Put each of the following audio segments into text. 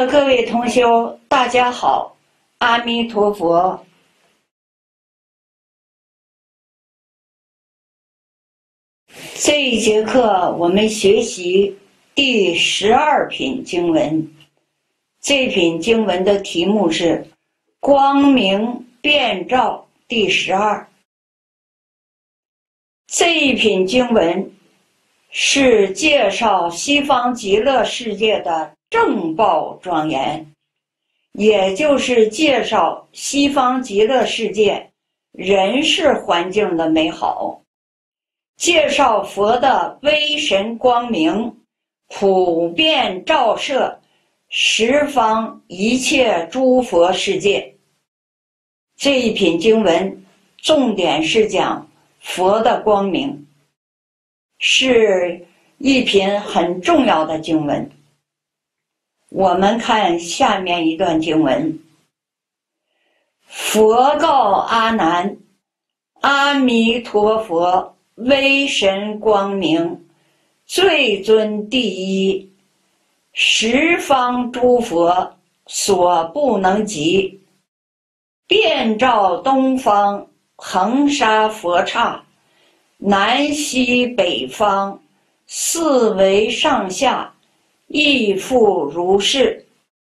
的各位同修，大家好，阿弥陀佛。这一节课我们学习第12品经文，这品经文的题目是“光明遍照”第12。这一品经文是介绍西方极乐世界的正报庄严，也就是介绍西方极乐世界人世环境的美好，介绍佛的威神光明普遍照射十方一切诸佛世界。这一品经文重点是讲佛的光明，是一品很重要的经文。我们看下面一段经文：佛告阿难，阿弥陀佛威神光明最尊第一，十方诸佛所不能及，遍照东方恒沙佛刹，南西北方四维上下亦复如是。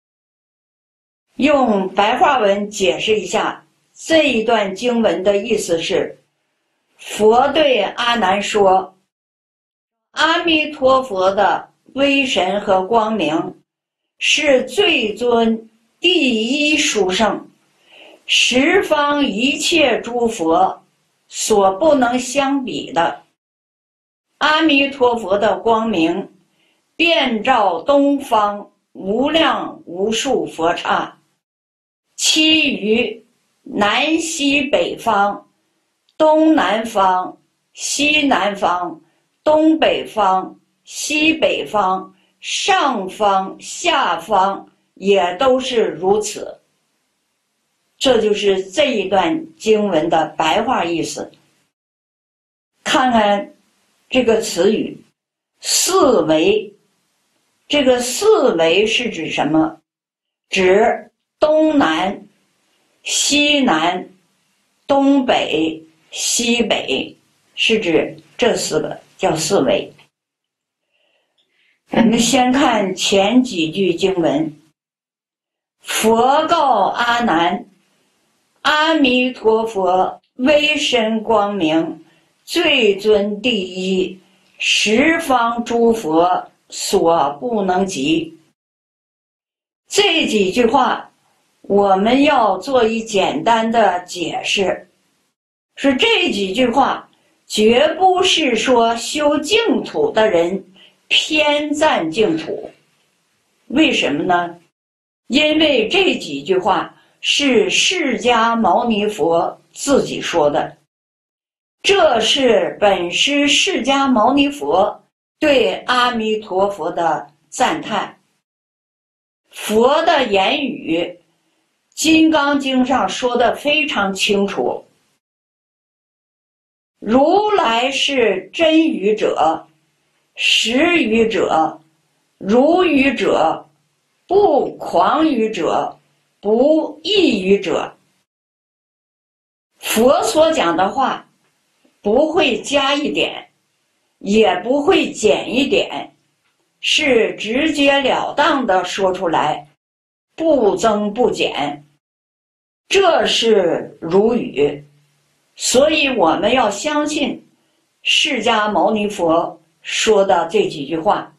用白话文解释一下这一段经文的意思是，佛对阿难说，阿弥陀佛的威神和光明是最尊第一殊胜，十方一切诸佛所不能相比的。阿弥陀佛的光明遍照东方无量无数佛刹，其余南西北方、东南方、西南方、东北方、西北方、上方下方也都是如此。这就是这一段经文的白话意思。看看这个词语四维，这个四维是指什么？指东南、西南、东北、西北，是指这四个叫四维。我们先看前几句经文：佛告阿难，阿弥陀佛威神光明最尊第一，十方诸佛所不能及。这几句话我们要做一简单的解释，是这几句话绝不是说修净土的人偏赞净土。为什么呢？因为这几句话是释迦牟尼佛自己说的，这是本师释迦牟尼佛对阿弥陀佛的赞叹。佛的言语《金刚经》上说的非常清楚，如来是真语者、实语者、如语者、不诳语者、不异语者。佛所讲的话不会加一点，也不会减一点，是直截了当的说出来，不增不减，这是如语。所以我们要相信释迦牟尼佛说的这几句话，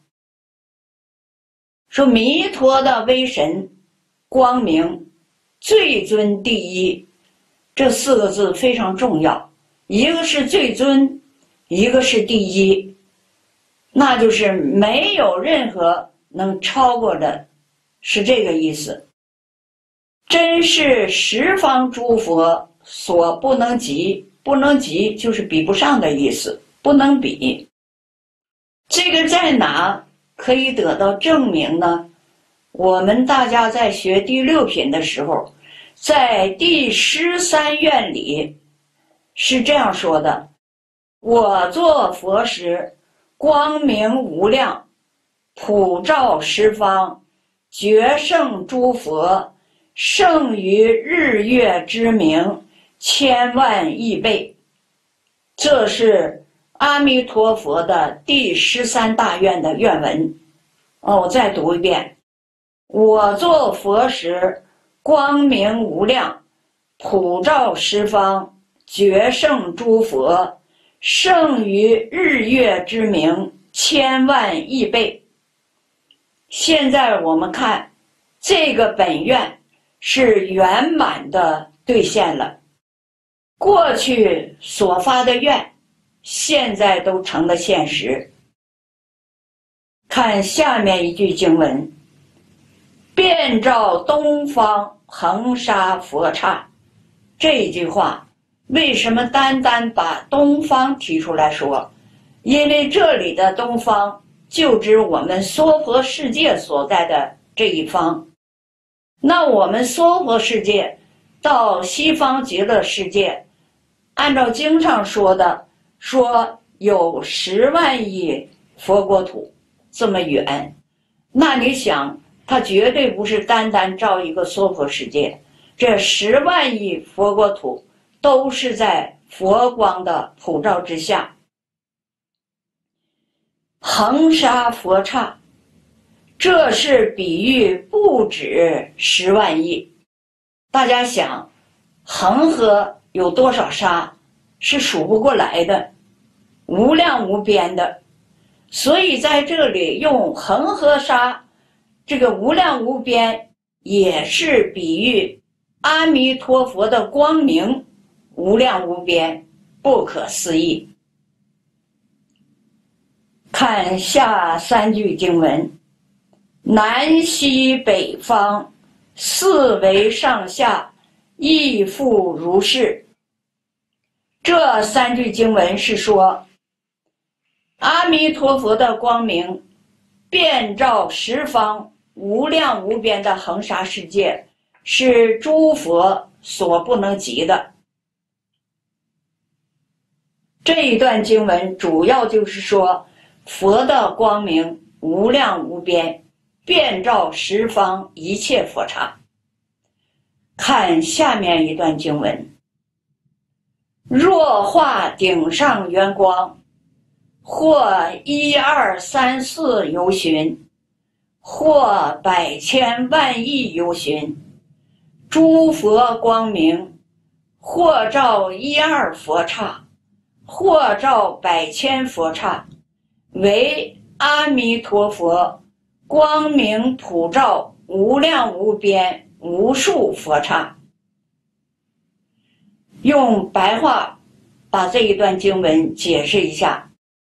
说弥陀的威神光明最尊第一，这四个字非常重要，一个是最尊，一个是第一，那就是没有任何能超过的，是这个意思。真是十方诸佛所不能及，不能及就是比不上的意思，不能比。这个在哪可以得到证明呢？我们大家在学第6品的时候，在第13愿里是这样说的：我作佛时，光明无量，普照十方， 决胜诸佛，胜于日月之明千万亿倍。这是阿弥陀佛的第13大愿的愿文。我再读一遍：我作佛时，光明无量，普照十方，决胜诸佛，胜于日月之明千万亿倍。现在我们看这个本愿是圆满的兑现了，过去所发的愿现在都成了现实。看下面一句经文：遍照东方恒沙佛刹。这一句话为什么单单把东方提出来说？因为这里的东方就指我们娑婆世界所在的这一方。那我们娑婆世界到西方极乐世界，按照经上说的，说有10万亿佛国土这么远。那你想，它绝对不是单单照一个娑婆世界，这10万亿佛国土都是在佛光的普照之下。恒沙佛刹，这是比喻不止10万亿。大家想，恒河有多少沙，是数不过来的，无量无边的。所以在这里用恒河沙，这个无量无边，也是比喻阿弥陀佛的光明无量无边，不可思议。看下3句经文：南西北方，四维上下，亦复如是。这3句经文是说，阿弥陀佛的光明遍照十方无量无边的恒沙世界，是诸佛所不能及的。这一段经文主要就是说，佛的光明无量无边，遍照十方一切佛刹。看下面一段经文：若化顶上圆光，或1、2、3、4由旬，或百千万亿由旬，诸佛光明，或照1、2佛刹，或照百千佛刹，为阿弥陀佛光明普照无量无边无数佛刹。用白话把这一段经文解释一下。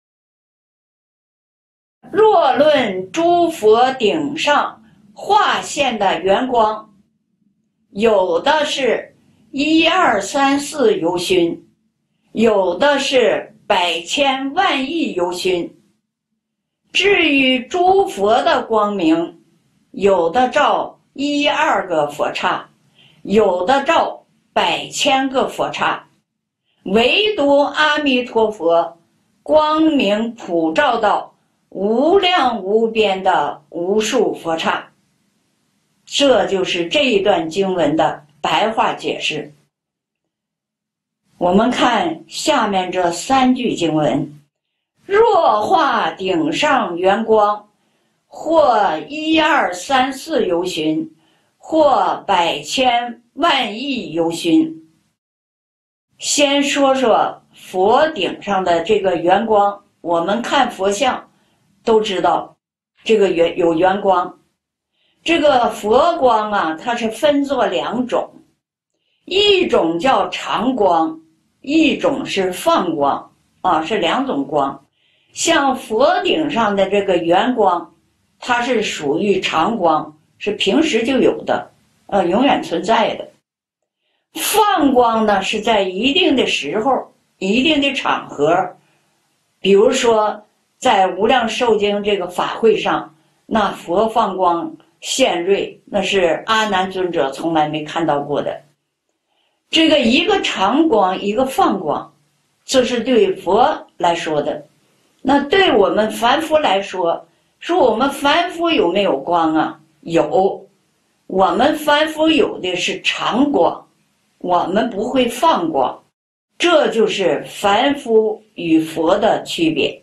若论诸佛顶上化现的圆光，有的是1、2、3、4由旬，有的是百千万亿由旬。至于诸佛的光明，有的照1、2个佛刹，有的照百千个佛刹，唯独阿弥陀佛光明普照到无量无边的无数佛刹。这就是这一段经文的白话解释。我们看下面这3句经文：若化顶上圆光，或1、2、3、4由旬，或百千万亿由旬。先说说佛顶上的这个圆光，我们看佛像都知道这个有圆光。这个佛光啊，它是分作2种，一种叫常光，一种是放光是2种光。像佛顶上的这个圆光，它是属于常光，是平时就有的，永远存在的。放光呢，是在一定的时候、一定的场合，比如说在无量寿经这个法会上，那佛放光现瑞，那是阿难尊者从来没看到过的。这个一个常光，一个放光，这是对佛来说的。那对我们凡夫来说，说我们凡夫有没有光啊？ 有，我们凡夫有的是常光，我们不会放光，这就是凡夫与佛的区别。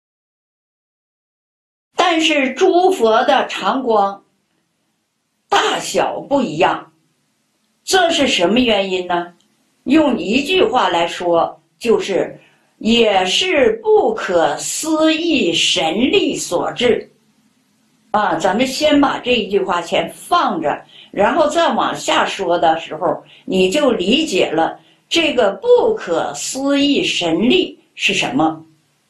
但是诸佛的常光大小不一样，这是什么原因呢？用一句话来说，就是也是不可思议神力所致。咱们先把这一句话先放着，然后再往下说的时候，你就理解了这个不可思议神力是什么。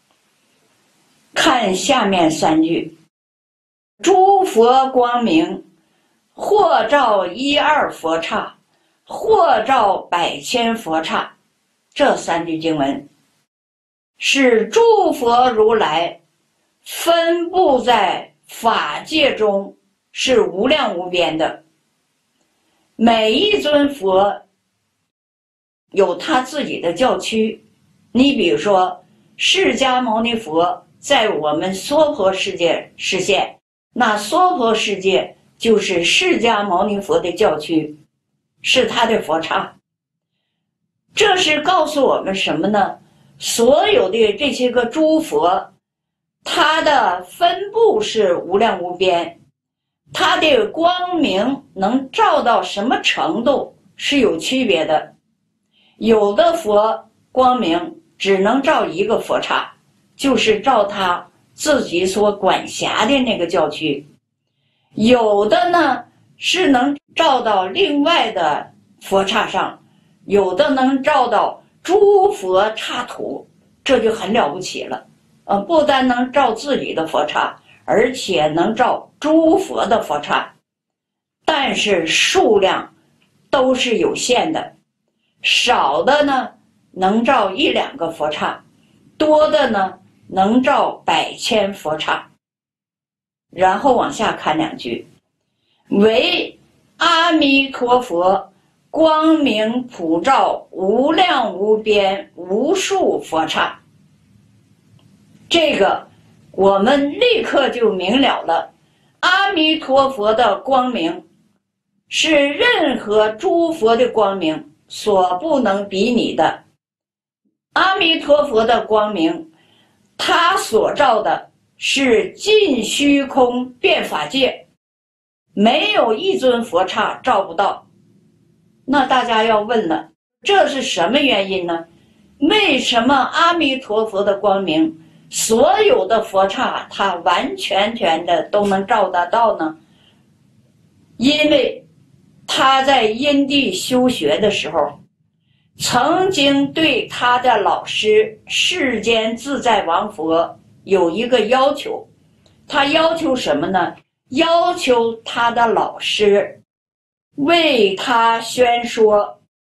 看下面3句：诸佛光明，或照1、2佛刹，或照100千佛刹。这3句经文是诸佛如来分布在法界中，是无量无边的。每一尊佛有他自己的教区。你比如说释迦牟尼佛在我们娑婆世界示现，那娑婆世界就是释迦牟尼佛的教区，是他的佛刹。这是告诉我们什么呢？所有的这些个诸佛，它的分布是无量无边，它的光明能照到什么程度是有区别的。有的佛光明只能照一个佛刹，就是照他自己所管辖的那个教区。有的呢是能照到另外的佛刹上，有的能照到诸佛刹土，这就很了不起了。不单能照自己的佛刹，而且能照诸佛的佛刹，但是数量都是有限的，少的呢能照1、2个佛刹，多的呢能照100千佛刹。然后往下看2句：唯阿弥陀佛光明普照无量无边无数佛刹。这个我们立刻就明了了，阿弥陀佛的光明是任何诸佛的光明所不能比拟的。阿弥陀佛的光明，他所照的是尽虚空遍法界，没有一尊佛刹照不到。那大家要问了，这是什么原因呢？为什么阿弥陀佛的光明所有的佛刹它完全的都能照得到呢？因为他在因地修学的时候，曾经对他的老师世间自在王佛有一个要求。他要求什么呢？要求他的老师为他宣说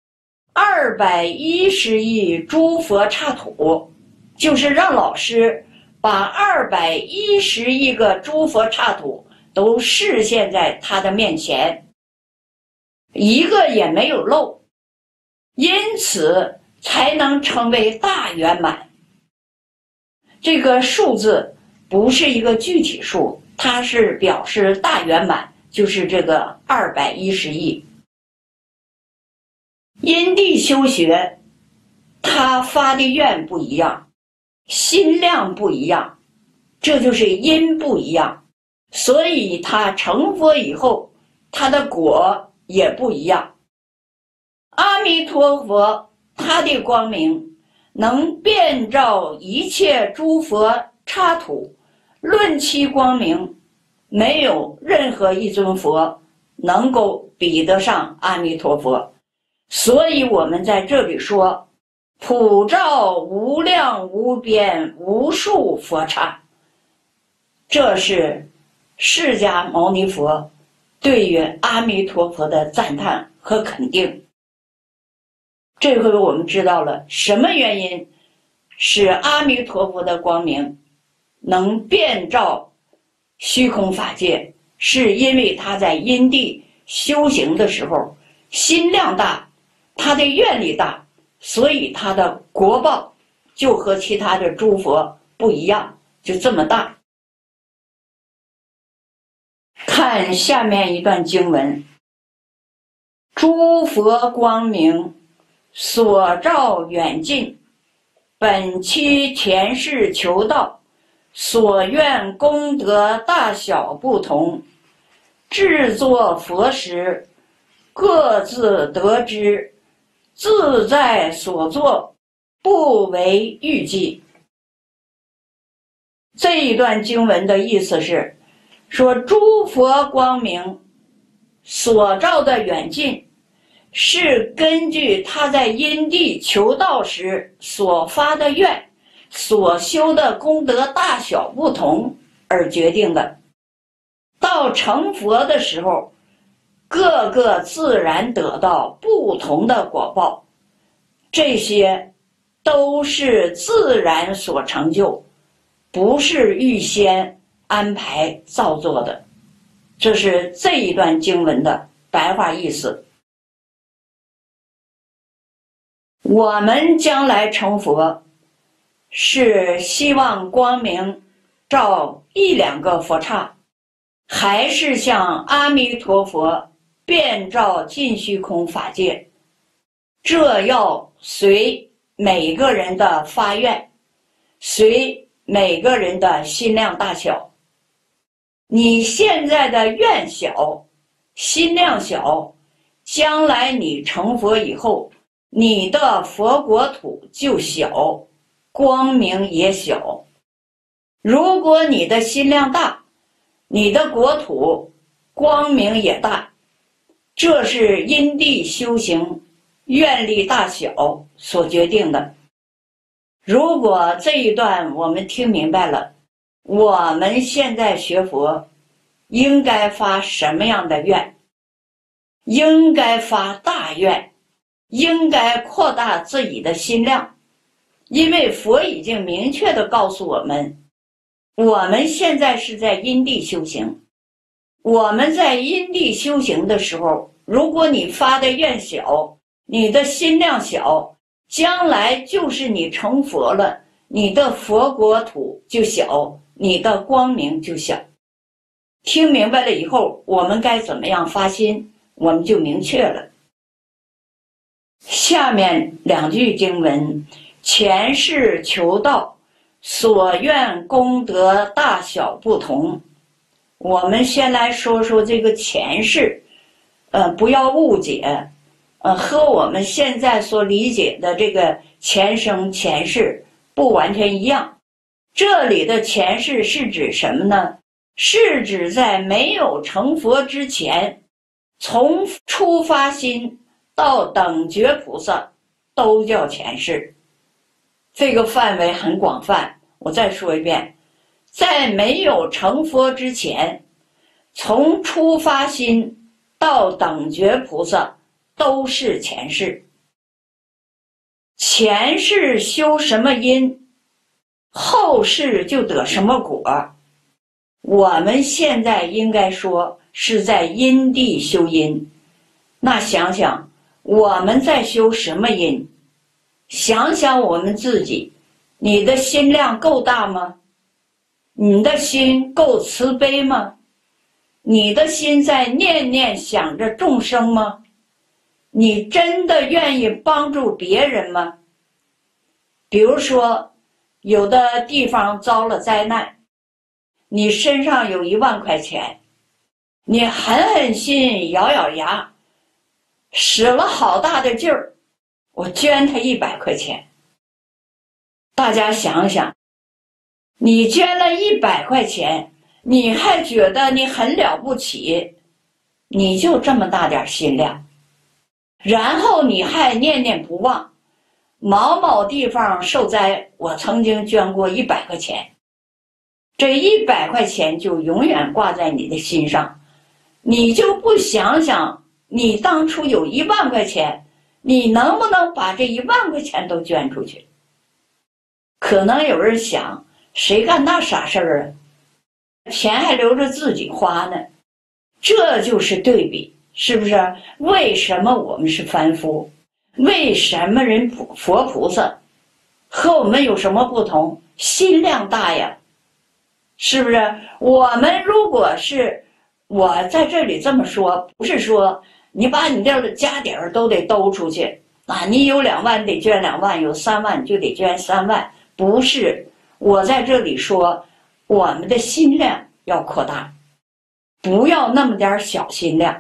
210亿诸佛刹土，就是让老师把210亿个诸佛刹土都示现在他的面前，一个也没有漏，因此才能成为大圆满。这个数字不是一个具体数，它是表示大圆满，就是这个210亿。因地修学，他发的愿不一样，心量不一样，这就是因不一样，所以他成佛以后，他的果也不一样。阿弥陀佛他的光明能遍照一切诸佛刹土，论其光明，没有任何一尊佛能够比得上阿弥陀佛。所以我们在这里说普照无量无边无数佛刹，这是释迦牟尼佛对于阿弥陀佛的赞叹和肯定。这回我们知道了什么原因使阿弥陀佛的光明能遍照虚空法界，是因为他在因地修行的时候心量大，他的愿力大，所以他的果报就和其他的诸佛不一样，就这么大。 看下面一段经文：诸佛光明，所照远近，本期前世求道，所愿功德大小不同，制作佛时，各自得知，自在所作，不为预计。这一段经文的意思是说，诸佛光明所照的远近，是根据他在因地求道时所发的愿，所修的功德大小不同而决定的。到成佛的时候，各个自然得到不同的果报，这些都是自然所成就，不是预先安排造作的。这是这一段经文的白话意思。我们将来成佛，是希望光明照一两个佛刹，还是像阿弥陀佛遍照尽虚空法界？这要随每个人的发愿，随每个人的心量大小。你现在的愿小，心量小，将来你成佛以后，你的佛国土就小，光明也小。如果你的心量大，你的国土光明也大，这是因地修行愿力大小所决定的。如果这一段我们听明白了，我们现在学佛应该发什么样的愿？应该发大愿，应该扩大自己的心量。因为佛已经明确地告诉我们，我们现在是在因地修行。我们在因地修行的时候，如果你发的愿小，你的心量小，将来就是你成佛了，你的佛国土就小，你的光明就小。听明白了以后，我们该怎么样发心，我们就明确了。下面两句经文：前世求道，所愿功德大小不同。我们先来说说这个前世，不要误解，和我们现在所理解的这个前生前世不完全一样。这里的前世是指什么呢？是指在没有成佛之前，从初发心到等觉菩萨都叫前世。这个范围很广泛，我再说一遍，在没有成佛之前，从初发心到等觉菩萨都是前世。前世修什么因，后世就得什么果。我们现在应该说是在因地修因。那想想我们在修什么因？想想我们自己，你的心量够大吗？你的心够慈悲吗？你的心在念念想着众生吗？你真的愿意帮助别人吗？比如说，有的地方遭了灾难，你身上有1万块钱，你狠心咬咬牙，使了好大的劲儿，我捐他100块钱。大家想想，你捐了100块钱，你还觉得你很了不起，你就这么大点心量，然后你还念念不忘，某某地方受灾，我曾经捐过100块钱，这100块钱就永远挂在你的心上。你就不想想，你当初有1万块钱，你能不能把这1万块钱都捐出去？可能有人想，谁干那傻事儿啊？钱还留着自己花呢。这就是对比，是不是？为什么我们是凡夫？为什么人佛菩萨和我们有什么不同？心量大呀，是不是？我们如果是我在这里这么说，不是说你把你的家底儿都得兜出去啊，你有2万得捐2万，有3万就得捐3万，不是。我在这里说，我们的心量要扩大，不要那么点小心量。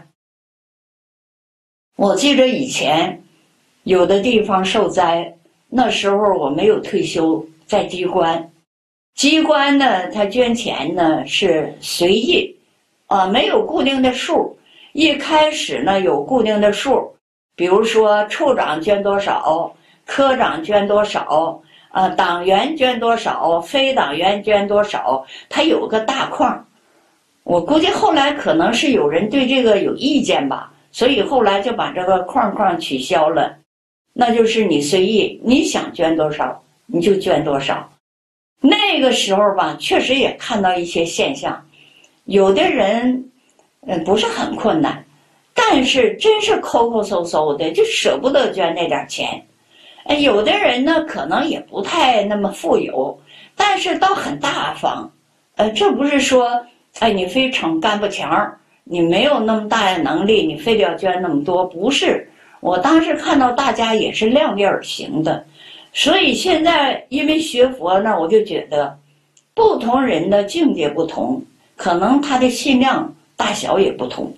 我记得以前有的地方受灾，那时候我没有退休，在机关。机关呢，他捐钱呢是随意，没有固定的数。一开始呢有固定的数，比如说处长捐多少，科长捐多少，党员捐多少，非党员捐多少，他有个大框。我估计后来可能是有人对这个有意见吧，所以后来就把这个框取消了。那就是你随意，你想捐多少你就捐多少。那个时候吧，确实也看到一些现象，有的人不是很困难，但是真是抠抠搜搜的，就舍不得捐那点钱。有的人呢可能也不太那么富有，但是倒很大方。这不是说你非逞干不强，你没有那么大的能力，你非得要捐那么多，不是。我当时看到大家也是量力而行的。所以现在因为学佛呢，我就觉得不同人的境界不同，可能他的心量大小也不同。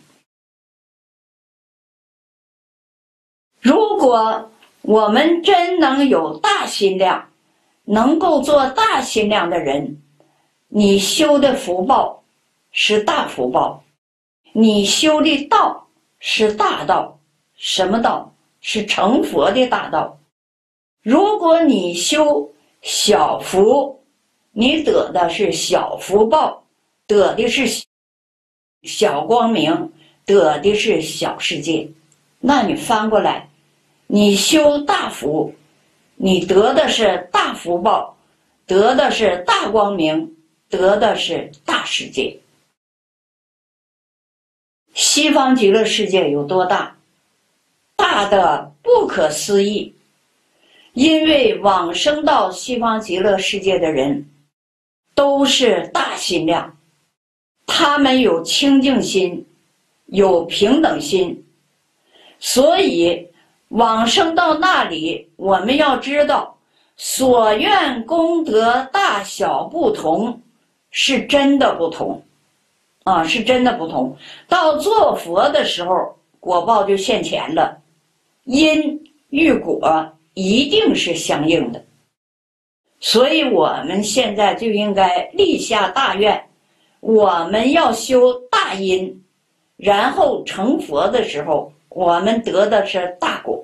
如果我们真能有大心量，能够做大心量的人，你修的福报是大福报，你修的道是大道。什么道？是成佛的大道。如果你修小福，你得的是小福报，得的是小光明，得的是小世界。那你翻过来，你修大福，你得的是大福报，得的是大光明，得的是大世界。西方极乐世界有多大？大的不可思议。因为往生到西方极乐世界的人都是大心量，他们有清净心，有平等心，所以往生到那里，我们要知道所愿功德大小不同，是真的不同是真的不同。到做佛的时候，果报就现前了，因与果一定是相应的。所以我们现在就应该立下大愿，我们要修大因，然后成佛的时候，我们得的是大果。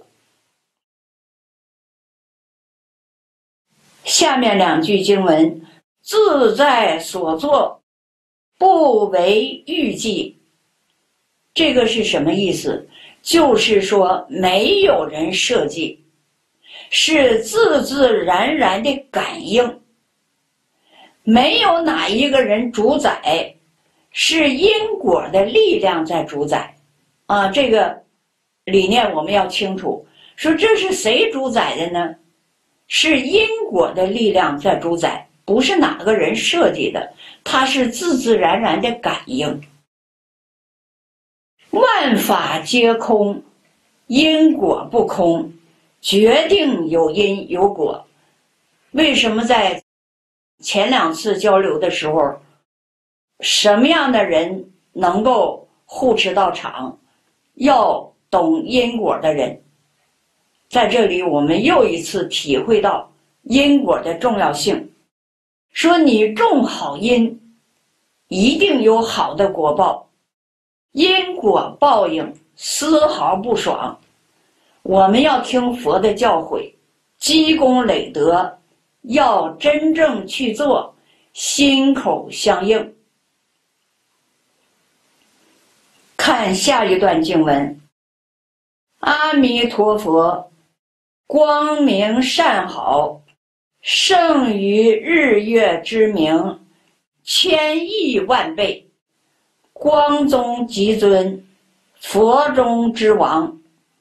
下面2句经文，自在所作，不为预计。这个是什么意思？就是说没有人设计，是自自然然的感应，没有哪一个人主宰，是因果的力量在主宰这个理念我们要清楚。说这是谁主宰的呢？是因果的力量在主宰，不是哪个人设计的，它是自自然然的感应。万法皆空，因果不空，决定有因有果。为什么在前2次交流的时候，什么样的人能够护持道场？要懂因果的人。在这里我们又一次体会到因果的重要性。说你种好因，一定有好的果报，因果报应丝毫不爽。我们要听佛的教诲，积功累德，要真正去做，心口相应。看下一段经文，阿弥陀佛，光明善好，胜于日月之明，1000亿万倍，光中极尊，佛中之王。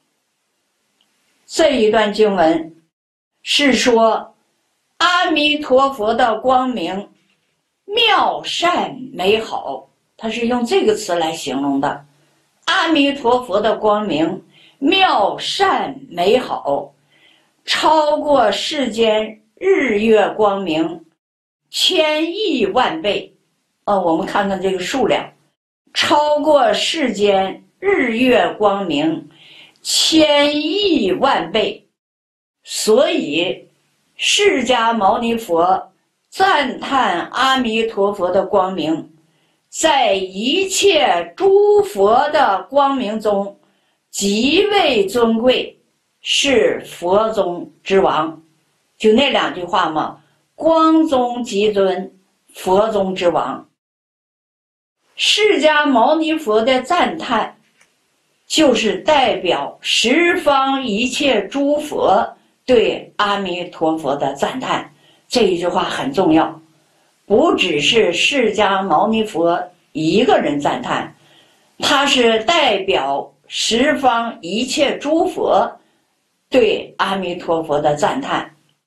这一段经文是说阿弥陀佛的光明妙善美好， 它是用这个词来形容的。阿弥陀佛的光明妙善美好，超过世间日月光明千亿万倍。我们看看这个数量，超过世间日月光明千亿万倍。所以释迦牟尼佛赞叹阿弥陀佛的光明，在一切诸佛的光明中极为尊贵，是佛中之王。就那两句话嘛，光中极尊，佛中之王。释迦牟尼佛的赞叹就是代表十方一切诸佛对阿弥陀佛的赞叹。这一句话很重要，不只是释迦牟尼佛一个人赞叹，它是代表十方一切诸佛对阿弥陀佛的赞叹。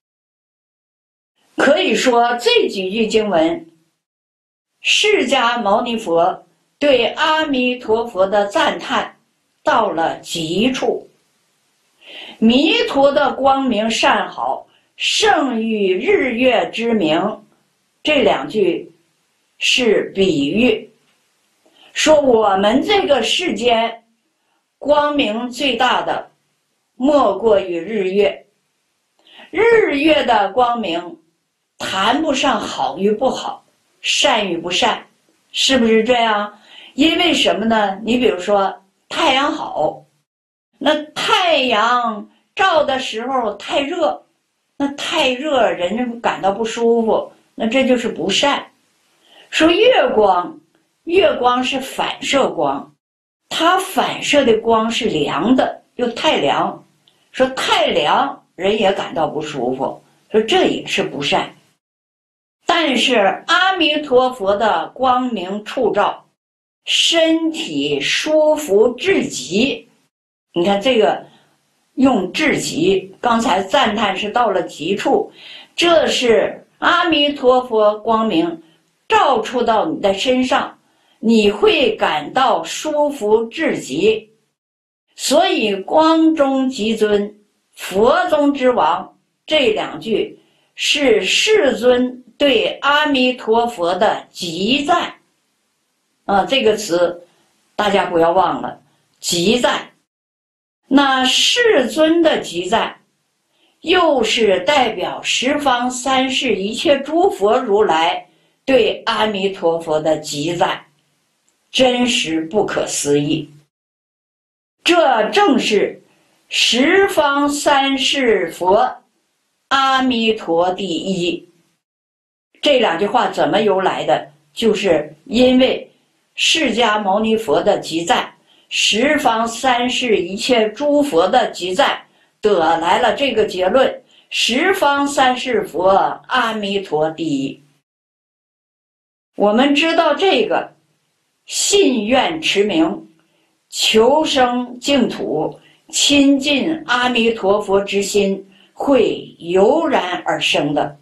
可以说这几句经文，释迦牟尼佛对阿弥陀佛的赞叹到了极处。弥陀的光明善好，胜于日月之明，这两句是比喻，说我们这个世间光明最大的莫过于日月。日月的光明谈不上好与不好，善与不善，是不是这样？因为什么呢？你比如说太阳好，那太阳照的时候太热，那太热人家感到不舒服，那这就是不善。说月光，月光是反射光，它反射的光是凉的，又太凉，说太凉人也感到不舒服，说这也是不善。但是阿弥陀佛的光明触照，身体舒服至极。你看这个用至极，刚才赞叹是到了极处，这是阿弥陀佛光明照触到你的身上，你会感到舒服至极。所以光中极尊，佛中之王，这两句是世尊对阿弥陀佛的极赞。这个词大家不要忘了，极赞。那世尊的极赞又是代表十方三世一切诸佛如来对阿弥陀佛的极赞，真实不可思议。这正是十方三世佛阿弥陀第一。这两句话怎么由来的？就是因为释迦牟尼佛的极赞，十方三世一切诸佛的极赞，得来了这个结论：十方三世佛阿弥陀第一。我们知道这个信愿持名，求生净土，亲近阿弥陀佛之心会油然而生的。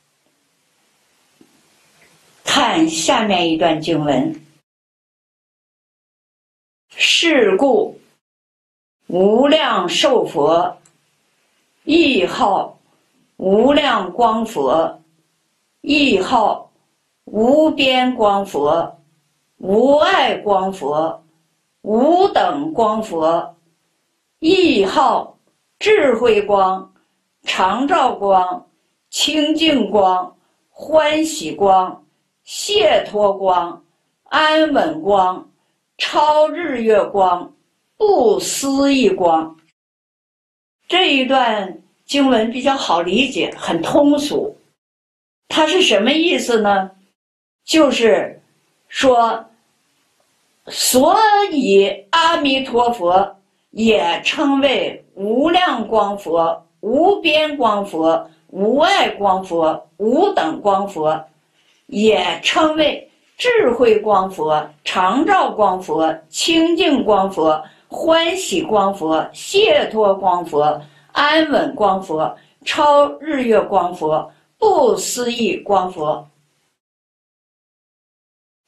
看下面一段经文：是故无量寿佛，亦号无量光佛，亦号无边光佛，无碍光佛，无等光佛，亦号智慧光、常照光、清净光、欢喜光、解脱光、安稳光、超日月光、不思议光。这一段经文比较好理解，很通俗。它是什么意思呢？就是说，所以阿弥陀佛也称为无量光佛、无边光佛、无碍光佛、无等光佛，也称为智慧光佛、常照光佛、清净光佛、欢喜光佛、解脱光佛、安稳光佛、超日月光佛、不思议光佛。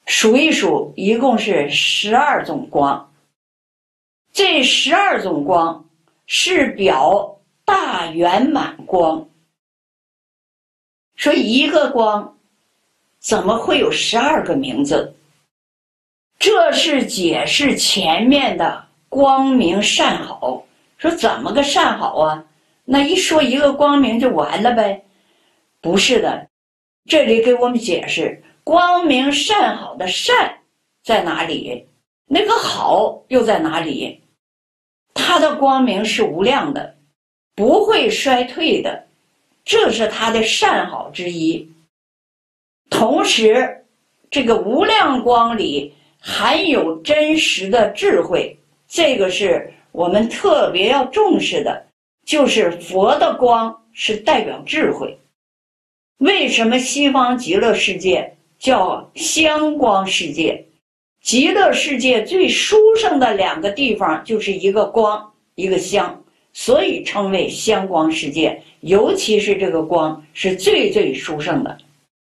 数一数，一共是12种光。这12种光是表大圆满光。说一个光怎么会有12个名字？这是解释前面的光明善好。说怎么个善好啊？那一说一个光明就完了呗？不是的，这里给我们解释光明善好的善在哪里，那个好又在哪里。它的光明是无量的，不会衰退的，这是它的善好之一。同时这个无量光里含有真实的智慧，这个是我们特别要重视的，就是佛的光是代表智慧。为什么西方极乐世界叫香光世界？极乐世界最殊胜的2个地方就是一个光一个香，所以称为香光世界。尤其是这个光是最最殊胜的。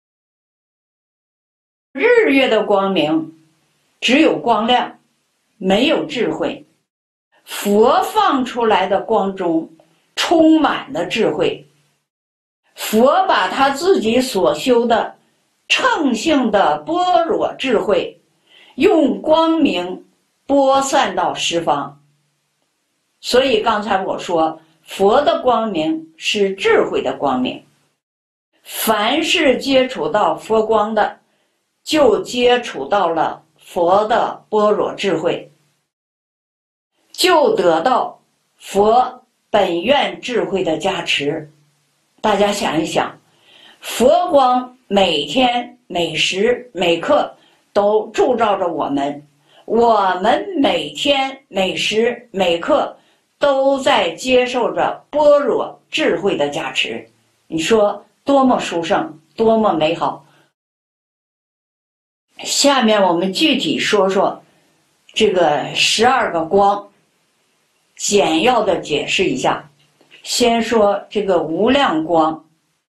日月的光明只有光亮，没有智慧。佛放出来的光中充满了智慧。佛把他自己所修的乘性的般若智慧，用光明播散到十方。所以刚才我说，佛的光明是智慧的光明。凡是接触到佛光的，就接触到了佛的般若智慧，就得到佛本愿智慧的加持。大家想一想，佛光每天每时每刻都铸造着我们，我们每天每时每刻都在接受着般若智慧的加持。你说多么殊胜，多么美好。下面我们具体说说这个12个光，简要的解释一下。先说这个无量光。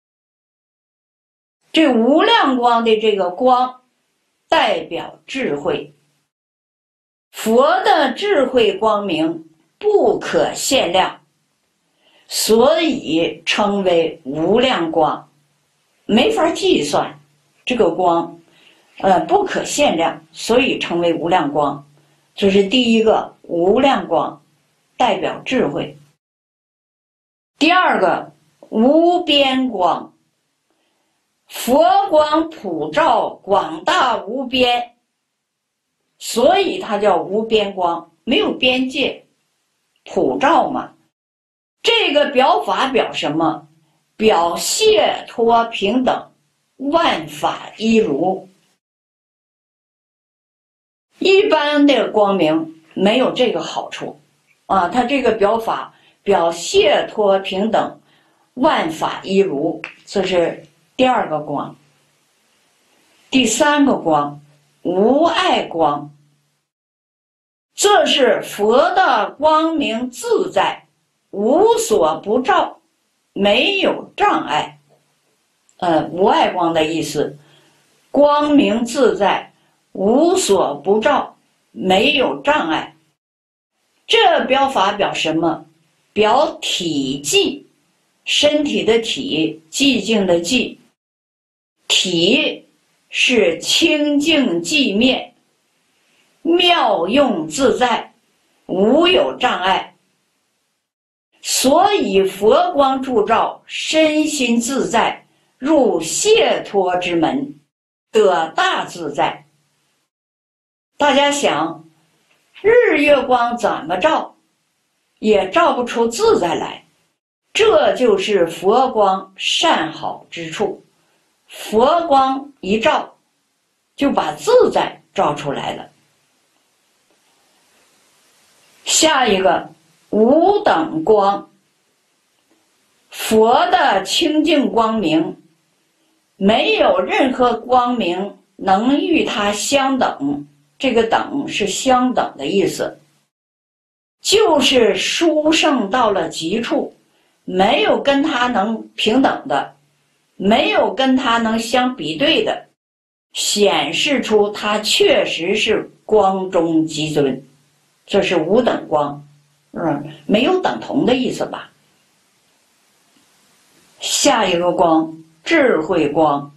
这无量光的这个光代表智慧。佛的智慧光明不可限量，所以称为无量光，没法计算。这个光不可限量，所以称为无量光。这是第一个，无量光代表智慧。第二个，无边光。佛光普照广大无边，所以它叫无边光，没有边界，普照嘛。这个表法表什么？表解脱平等，万法一如。一般的光明没有这个好处啊，它这个表法表解脱平等，万法一如，这是第二个光。第三个光，无碍光。这是佛的光明自在，无所不照，没有障碍。无碍光的意思，光明自在，无所不照，没有障碍。这表法表什么？表体寂，身体的体，寂静的寂。体是清净寂灭，妙用自在，无有障碍。所以佛光铸照，身心自在，入解脱之门，得大自在。大家想，日月光怎么照也照不出自在来，这就是佛光善好之处。佛光一照，就把自在照出来了。下一个，无等光。佛的清净光明，没有任何光明能与它相等。这个等是相等的意思，就是殊胜到了极处，没有跟它能平等的，没有跟它能相比对的。 显示出它确实是光中极尊，这是无等光，没有等同的意思吧。下一个光，智慧光。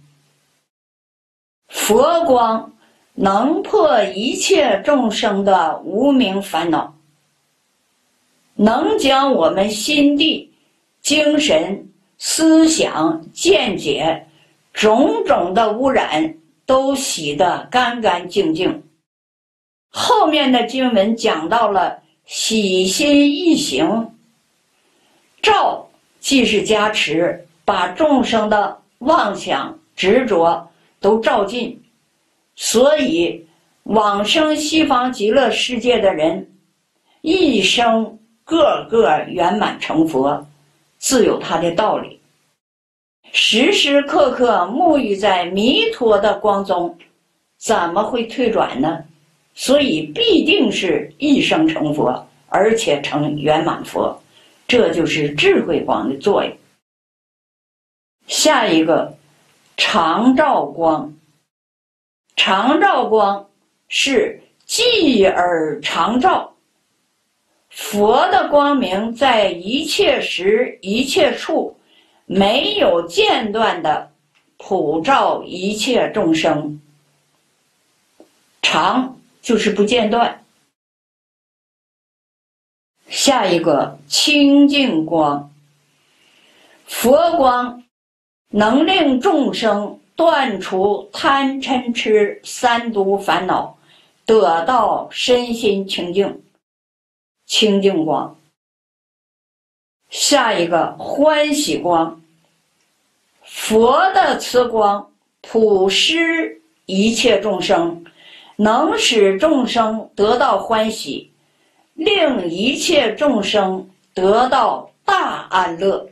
佛光能破一切众生的无明烦恼，能将我们心地、精神、思想、见解种种的污染都洗得干干净净。后面的经文讲到了洗心易行，照即是加持，把众生的妄想执着都照尽，所以往生西方极乐世界的人一生个个圆满成佛，自有他的道理。时时刻刻沐浴在弥陀的光中，怎么会退转呢？所以必定是一生成佛，而且成圆满佛，这就是智慧光的作用。下一个，常照光。常照光是继而常照，佛的光明在一切时一切处没有间断的普照一切众生，常就是不间断。下一个，清净光。佛光能令众生断除贪嗔痴三毒烦恼，得到身心清净，清净光。下一个，欢喜光。佛的慈光普施一切众生，能使众生得到欢喜，令一切众生得到大安乐。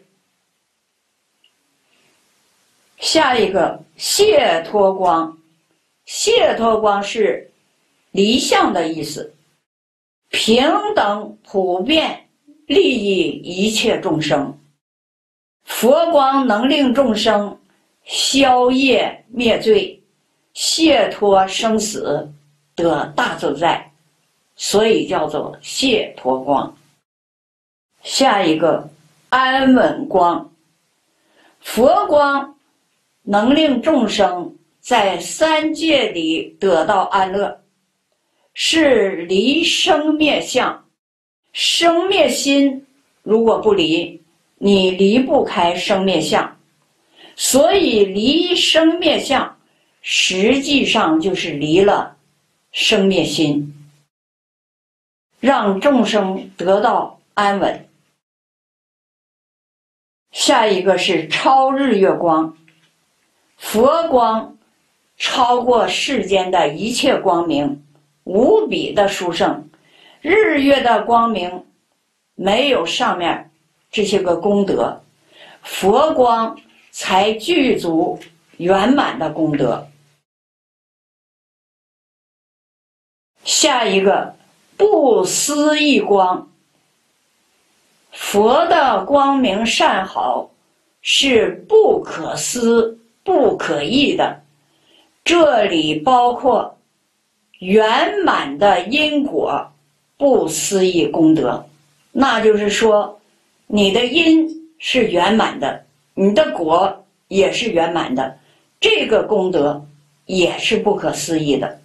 下一个，解脱光。解脱光是离相的意思，平等普遍利益一切众生。佛光能令众生消业灭罪，解脱生死，得大自在，所以叫做解脱光。下一个，安稳光。佛光能令众生在三界里得到安乐，是离生灭相。生灭心如果不离，你离不开生灭相，所以离生灭相实际上就是离了生灭心，让众生得到安稳。下一个是超日月光。佛光超过世间的一切光明，无比的殊胜。日月的光明没有上面这些个功德，佛光才具足圆满的功德。下一个，不思议光。佛的光明善好是不可思不可议的，这里包括圆满的因果不思议功德，那就是说你的因是圆满的，你的果也是圆满的，这个功德也是不可思议的。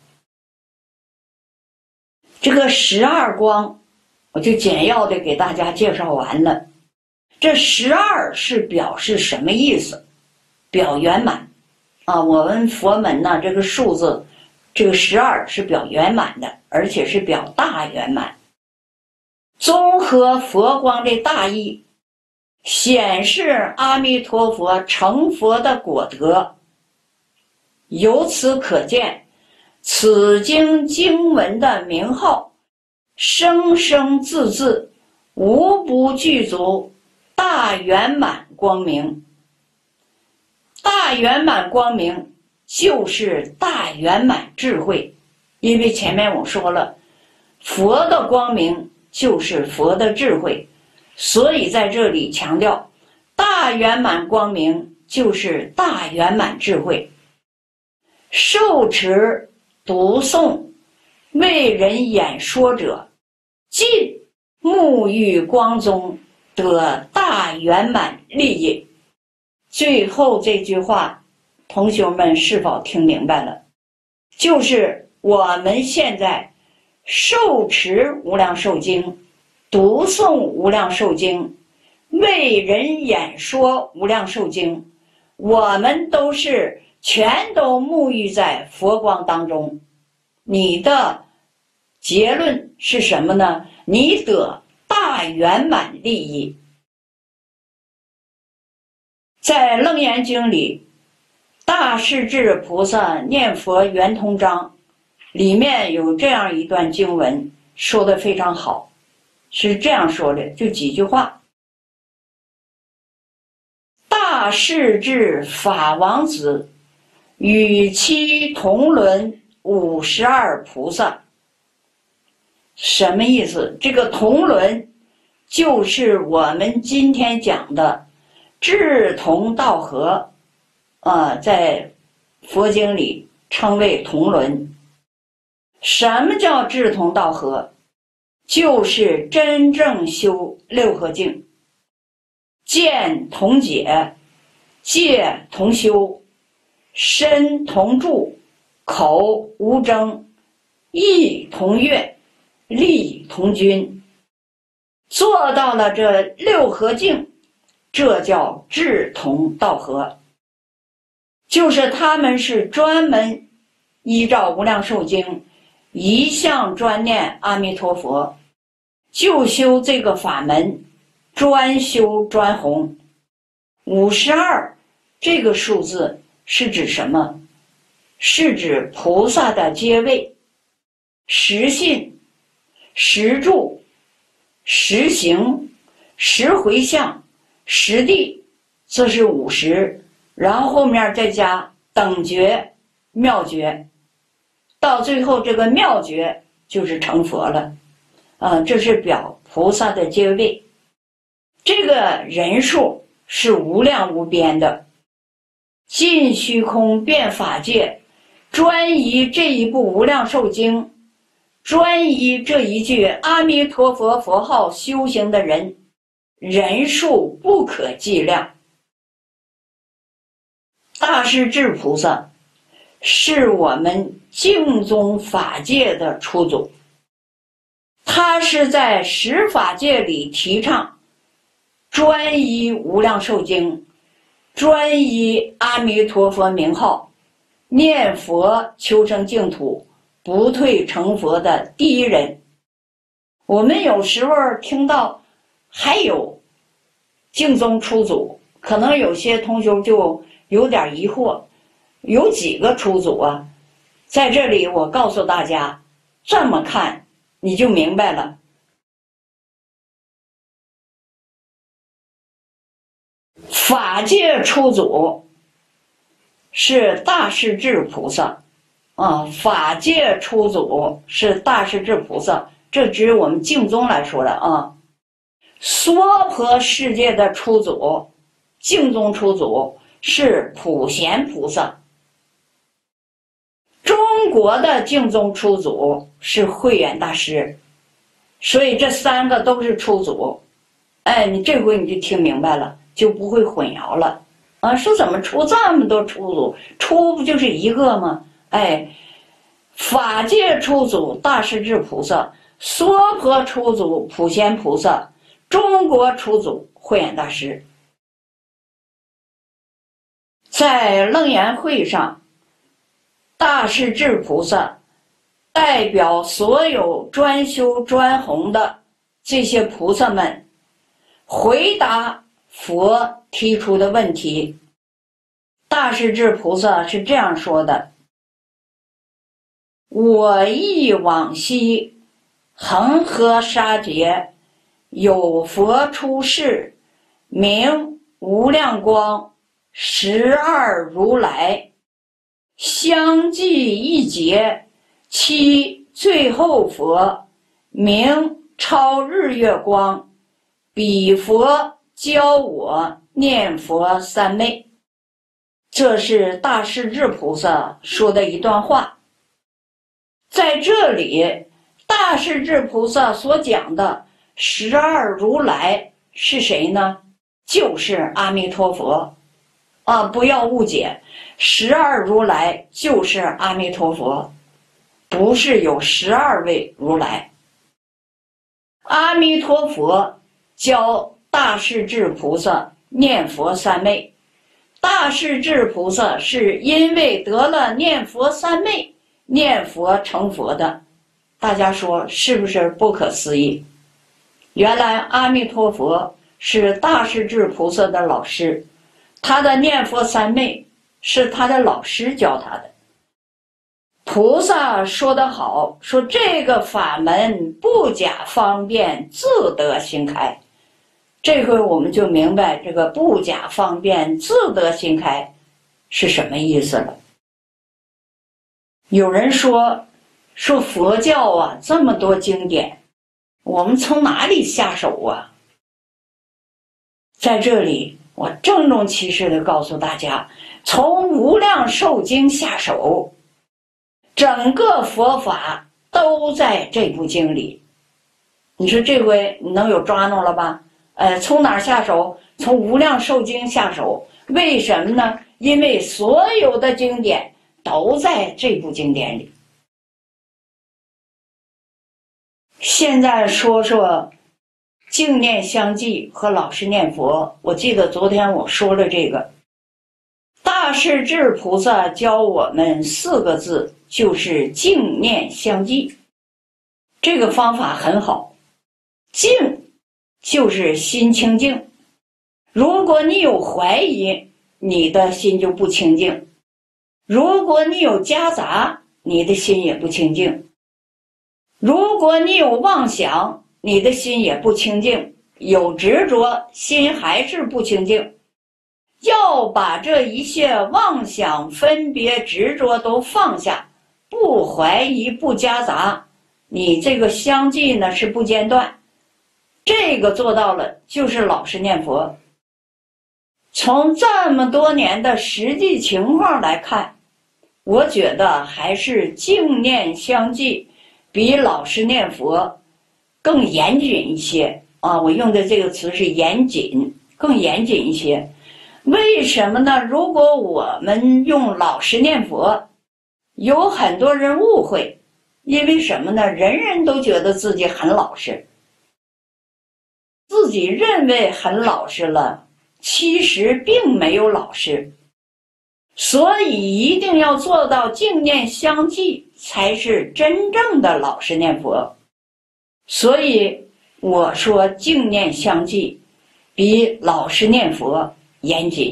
这个12光我就简要的给大家介绍完了。这12是表示什么意思？表圆满啊！我们佛门呢，这个数字，这个12是表圆满的，而且是表大圆满。综合佛光的大义，显示阿弥陀佛成佛的果德。由此可见，此经经文的名号，生生字字无不具足大圆满光明。大圆满光明就是大圆满智慧，因为前面我说了，佛的光明就是佛的智慧，所以在这里强调大圆满光明就是大圆满智慧。 受持读诵为人演说者，尽沐浴光宗，得大圆满利益。最后这句话，同学们是否听明白了？就是我们现在受持无量寿经，读诵无量寿经，为人演说无量寿经，我们都是全都沐浴在佛光当中。你的结论是什么呢？你得大圆满利益。在《楞严经》里，大势至菩萨念佛圆通章里面有这样一段经文，说得非常好，是这样说的，就几句话：大势至法王子与其同伦52菩萨。什么意思？这个同伦就是我们今天讲的志同道合，在佛经里称为同伦。什么叫志同道合？就是真正修六合敬，见同解，戒同修，身同住，口无争，意同悦，力同均，做到了这六合敬，这叫志同道合。就是他们是专门依照无量寿经一向专念阿弥陀佛，就修这个法门，专修专弘。52这个数字是指什么？是指菩萨的阶位，实信、实住、实行、实回向、实地，这是50，然后后面再加等觉、妙觉，到最后这个妙觉就是成佛了。这是表菩萨的阶位，这个人数是无量无边的。尽虚空遍法界，专依这一部无量寿经，专依这一句阿弥陀佛佛号修行的人，人数不可计量。大势至菩萨是我们净宗法界的初祖，他是在十法界里提倡专依无量寿经，专依阿弥陀佛名号，念佛求生净土，不退成佛的第一人。我们有时候听到还有净宗初祖，可能有些同学就有点疑惑，有几个初祖啊？在这里我告诉大家，这么看你就明白了。法界初祖是大势至菩萨法界初祖是大势至菩萨，这只是我们净宗来说的娑婆世界的初祖，净宗初祖是普贤菩萨，中国的净宗初祖是慧远大师，所以这3个都是初祖。你这回你就听明白了，就不会混淆了说怎么出这么多初祖？出不就是一个吗？法界初祖大势至菩萨，娑婆初祖普贤菩萨，中国初祖慧远大师。在楞严会上，大势至菩萨代表所有专修专弘的这些菩萨们，回答佛提出的问题。大势至菩萨是这样说的：我忆往昔恒河沙劫，有佛出世，名无量光12如来，相继一劫，其最后佛名超日月光，彼佛教我念佛三昧。 这是大势至菩萨说的一段话。在这里，大势至菩萨所讲的12如来是谁呢？就是阿弥陀佛啊！不要误解，12如来就是阿弥陀佛，不是有12位如来。阿弥陀佛教大势至菩萨念佛三昧，大势至菩萨是因为得了念佛三昧，念佛成佛的。大家说是不是不可思议？原来阿弥陀佛是大势至菩萨的老师，他的念佛三昧是他的老师教他的。菩萨说得好，说这个法门不假方便，自得心开。这回我们就明白这个不假方便，自得心开是什么意思了。有人说佛教啊，这么多经典，我们从哪里下手啊？在这里我郑重其事地告诉大家，从无量寿经下手，整个佛法都在这部经里。你说这回你能有抓弄了吧？从哪儿下手？从无量寿经下手。为什么呢？因为所有的经典都在这部经典里。现在说说净念相继和老实念佛。我记得昨天我说了这个，大势至菩萨教我们4个字，就是净念相继。这个方法很好。净就是心清净，如果你有怀疑，你的心就不清净；如果你有夹杂，你的心也不清净；如果你有妄想，你的心也不清净；有执着，心还是不清净。要把这一切妄想、分别、执着都放下，不怀疑，不夹杂，你这个相继呢是不间断。这个做到了，就是老实念佛。从这么多年的实际情况来看，我觉得还是净念相继比老实念佛更严谨一些啊！我用的这个词是严谨，更严谨一些。为什么呢？如果我们用老实念佛，有很多人误会，因为什么呢？人人都觉得自己很老实，自己认为很老实了，其实并没有老实。所以一定要做到净念相继，才是真正的老实念佛。所以我说净念相继比老实念佛严谨。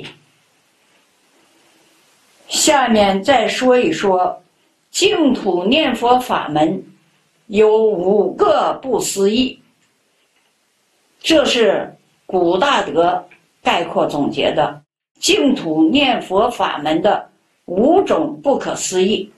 下面再说一说净土念佛法门有5个不思议，这是古大德概括总结的净土念佛法门的5种不可思议。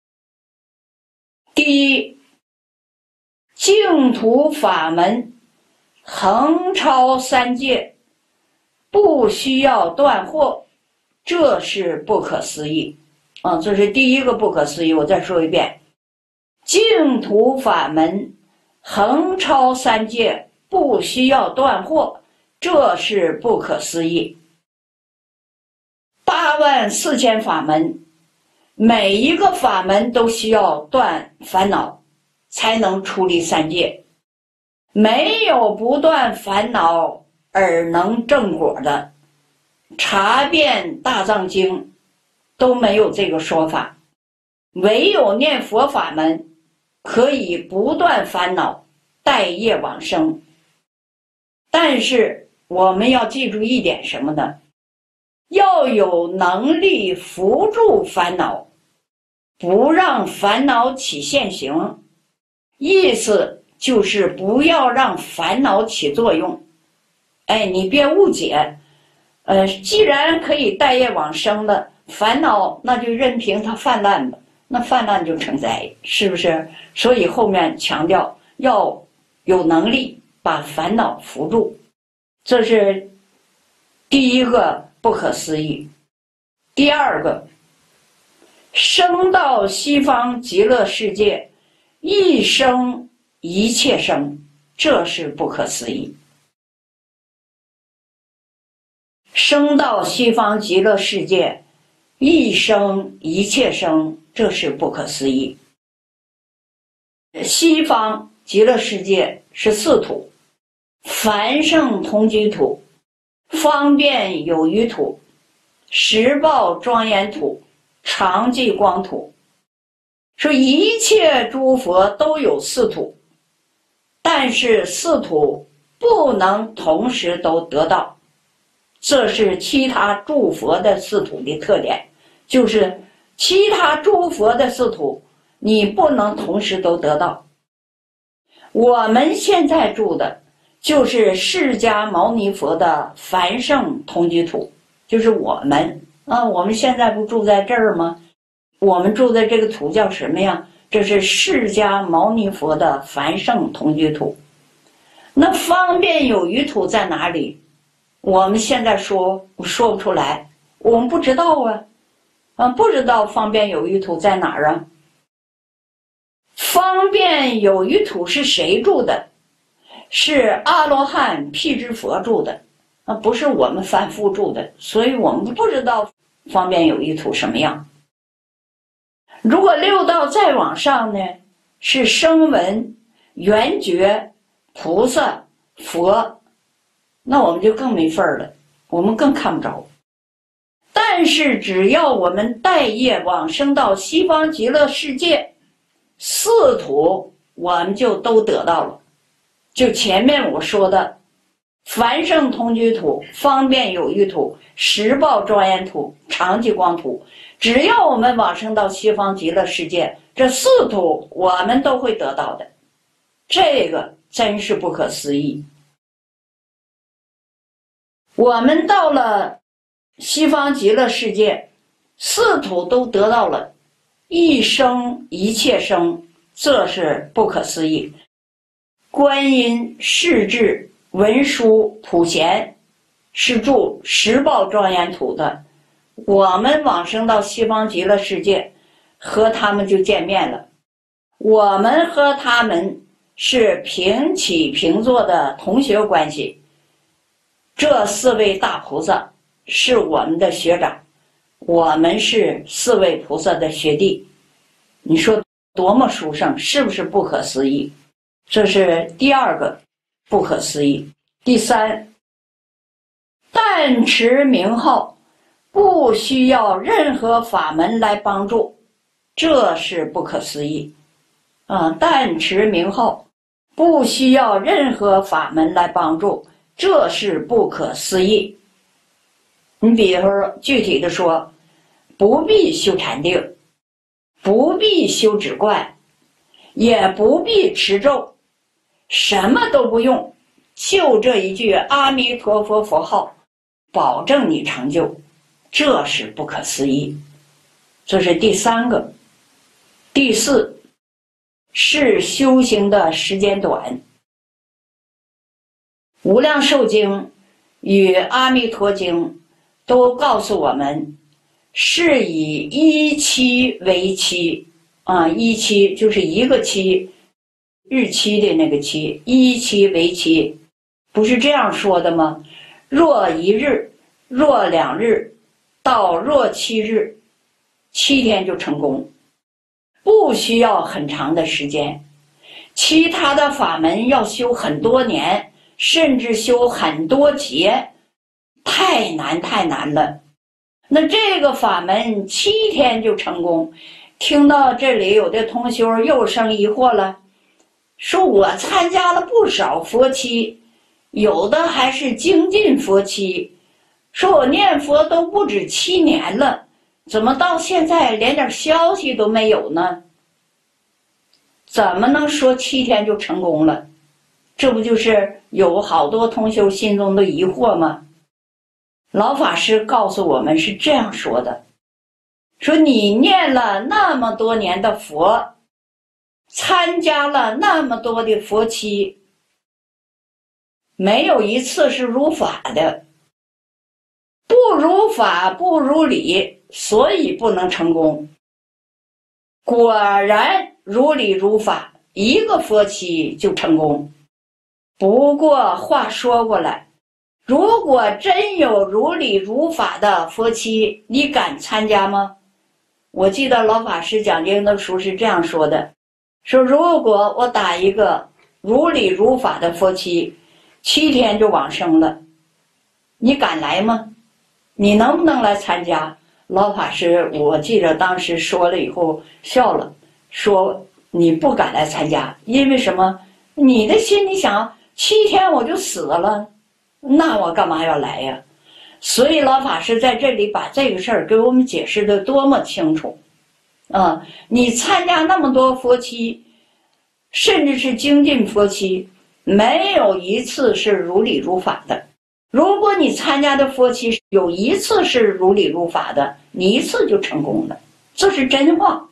第一，净土法门横超3界，不需要断惑，这是不可思议啊！这是第一个不可思议。我再说一遍，净土法门横超3界，不需要断惑，这是不可思议。84000法门，每一个法门都需要断烦恼，才能出离3界。没有不断烦恼而能正果的，查遍大藏经都没有这个说法。唯有念佛法门可以不断烦恼，带业往生。但是我们要记住一点什么呢？要有能力扶住烦恼，不让烦恼起现行。意思就是不要让烦恼起作用。你别误解，既然可以带业往生的烦恼，那就任凭它泛滥吧，那泛滥就成灾，是不是？所以后面强调要有能力把烦恼扶住，这是第一个不可思议。 第二个，生到西方极乐世界，一生一切生，这是不可思议。生到西方极乐世界，一生一切生，这是不可思议。西方极乐世界是四土：凡圣同居土、方便有余土、实报庄严土、常寂光土。说一切诸佛都有四土，但是四土不能同时都得到，这是其他诸佛的四土的特点，就是其他诸佛的四土你不能同时都得到。我们现在住的就是释迦牟尼佛的凡圣同居土，就是我们现在不住在这儿吗？我们住的这个土叫什么呀？这是释迦牟尼佛的凡圣同居土。那方便有余土在哪里？我们现在说不出来，我们不知道不知道方便有余土在哪儿啊？方便有余土是谁住的？是阿罗汉辟支佛住的不是我们凡夫住的，所以我们不知道方便有余土什么样。如果六道再往上呢，是声闻、缘觉、菩萨、佛，那我们就更没份儿了，我们更看不着。但是只要我们带业往生到西方极乐世界，四土我们就都得到了。就前面我说的凡圣同居土、方便有余土、实报庄严土、常寂光土，只要我们往生到西方极乐世界，这四土我们都会得到的，这个真是不可思议。我们到了西方极乐世界，四土都得到了，一生一切生，这是不可思议。观音、世智、文殊、普贤是住实报庄严土的，我们往生到西方极乐世界，和他们就见面了。我们和他们是平起平坐的同学关系。这四位大菩萨是我们的学长，我们是四位菩萨的学弟。你说多么殊胜，是不是不可思议？这是第二个不可思议。第三，但持名号，不需要任何法门来帮助，这是不可思议。但持名号，不需要任何法门来帮助，这是不可思议。你比如说，具体的说，不必修禅定，不必修止观，也不必持咒，什么都不用，就这一句阿弥陀佛佛号，保证你成就，这是不可思议。这是第三个。第四，是修行的时间短。无量寿经与阿弥陀经都告诉我们，是以一期为期一期就是一个期，日期的那个期，一期为期，不是这样说的吗？若一日，若两日，到若7日，7天就成功，不需要很长的时间。其他的法门要修很多年，甚至修很多劫，太难了。那这个法门7天就成功。听到这里，有的同学又生疑惑了，说我参加了不少佛期，有的还是精进佛期，说我念佛都不止7年了，怎么到现在连点消息都没有呢？怎么能说7天就成功了？这不就是有好多同学心中的疑惑吗？老法师告诉我们是这样说的，说你念了那么多年的佛，参加了那么多的佛期，没有一次是如法的， 不如法，不如理，所以不能成功。果然如理如法，一个佛期就成功。不过话说过来，如果真有如理如法的佛期，你敢参加吗？我记得老法师讲经的时候是这样说的，说如果我打一个如理如法的佛期，7天就往生了，你敢来吗？你能不能来参加？老法师我记得当时说了以后笑了，说你不敢来参加，因为什么？你的心里想7天我就死了，那我干嘛要来呀？所以老法师在这里把这个事儿给我们解释的多么清楚啊！你参加那么多佛期，甚至是精进佛期，没有一次是如理如法的。如果你参加的佛期有一次是如理如法的，你一次就成功了，这是真话。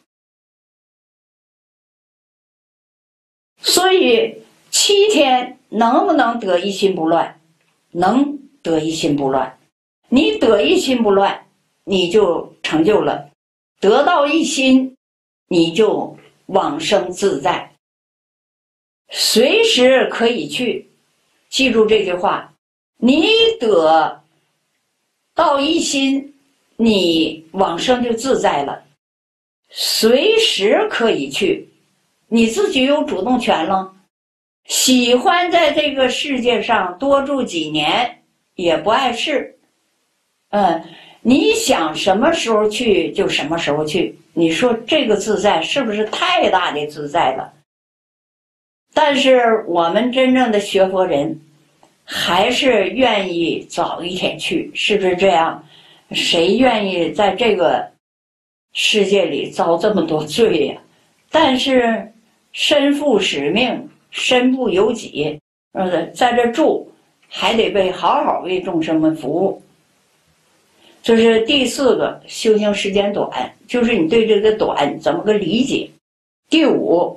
所以7天能不能得一心不乱？能得一心不乱。你得一心不乱，你就成就了。得到一心，你就往生自在，随时可以去。记住这句话，你得到一心，你往生就自在了，随时可以去，你自己有主动权了。喜欢在这个世界上多住几年也不碍事，你想什么时候去就什么时候去，你说这个自在是不是太大的自在了？但是我们真正的学佛人还是愿意早一天去，是不是这样？谁愿意在这个世界里遭这么多罪呀？但是身负使命，身不由己，在这住还得好好为众生们服务。这是第4个，修行时间短，就是你对这个短怎么个理解。第5，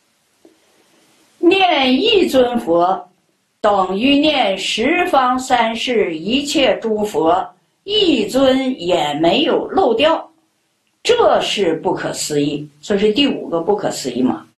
念一尊佛等于念十方三世一切诸佛，一尊也没有漏掉，这是不可思议。这是第5个不可思议嘛。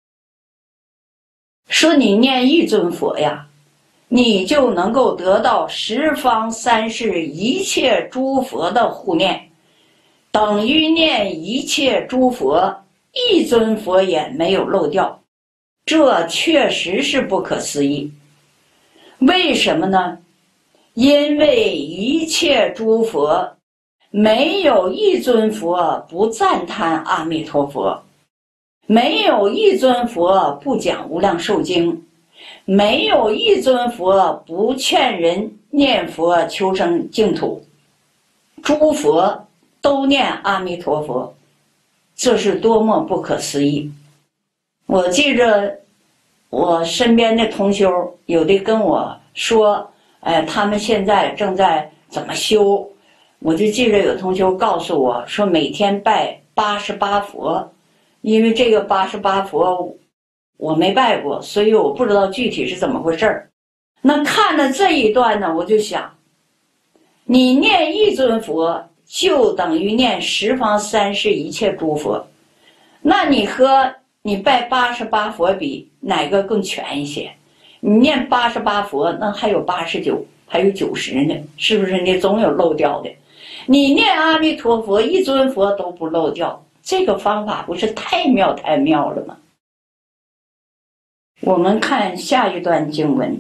说你念一尊佛呀，你就能够得到十方三世一切诸佛的护念，等于念一切诸佛，一尊佛也没有漏掉，这确实是不可思议。为什么呢？因为一切诸佛没有一尊佛不赞叹阿弥陀佛，没有一尊佛不讲无量寿经，没有一尊佛不劝人念佛求生净土，诸佛都念阿弥陀佛，这是多么不可思议。我记着我身边的同修有的跟我说，他们现在正在怎么修。我就记着有同修告诉我说，每天拜88佛，因为这个88佛我没拜过，所以我不知道具体是怎么回事。那看了这一段呢，我就想，你念一尊佛就等于念十方三世一切诸佛，那你和你拜88佛比，哪个更全一些？你念88佛，那还有89，还有90呢，是不是？你总有漏掉的。你念阿弥陀佛，一尊佛都不漏掉，这个方法不是太妙太妙了吗？我们看下一段经文，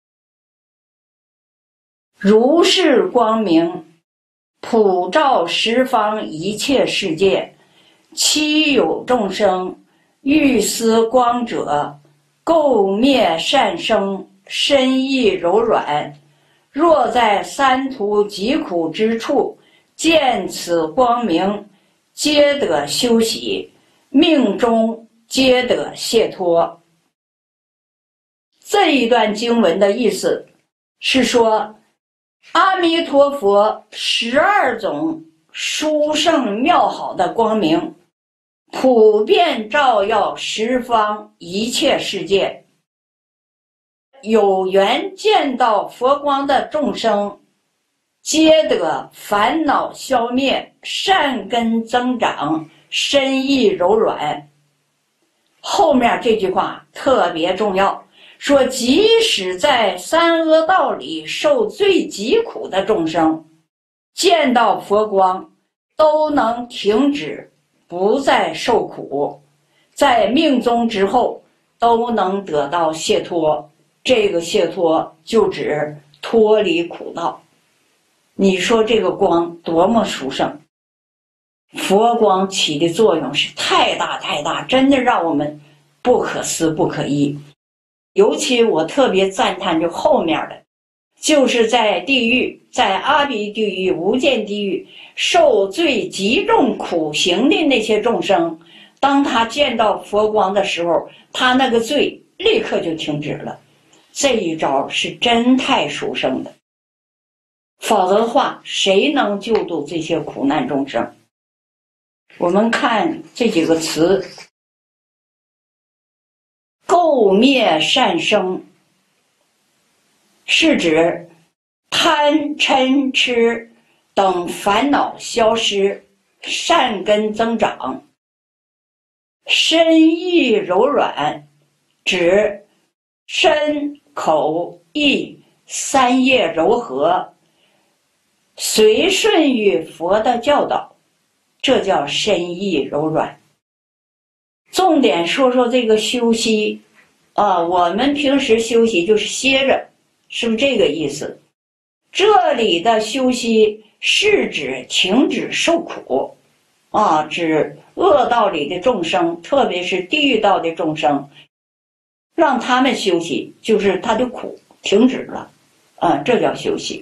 如是光明普照十方一切世界，其有众生欲思光者，垢灭善生，身意柔软，若在三途疾苦之处见此光明，皆得休息，命中皆得解脱。这一段经文的意思是说，阿弥陀佛12种殊胜妙好的光明普遍照耀十方一切世界，有缘见到佛光的众生皆得烦恼消灭，善根增长，身意柔软。后面这句话特别重要，说即使在三恶道里受最疾苦的众生，见到佛光都能停止，不再受苦，在命终之后都能得到解脱。这个解脱就指脱离苦道。你说这个光多么殊胜，佛光起的作用是太大太大，真的让我们不可思不可议。尤其我特别赞叹就后面的，就是在地狱，在阿鼻地狱、无间地狱受最极重苦刑的那些众生，当他见到佛光的时候，他那个罪立刻就停止了。这一招是真太殊胜的，否则的话谁能救度这些苦难众生？我们看这几个词，垢灭善生，是指贪嗔痴等烦恼消失，善根增长。身意柔软，指身口意三业柔和，随顺于佛的教导，这叫身意柔软。重点说说这个休息啊，我们平时休息就是歇着，是不是这个意思？这里的休息是指停止受苦啊，指恶道里的众生，特别是地狱道的众生，让他们休息，就是他的苦停止了啊，这叫休息。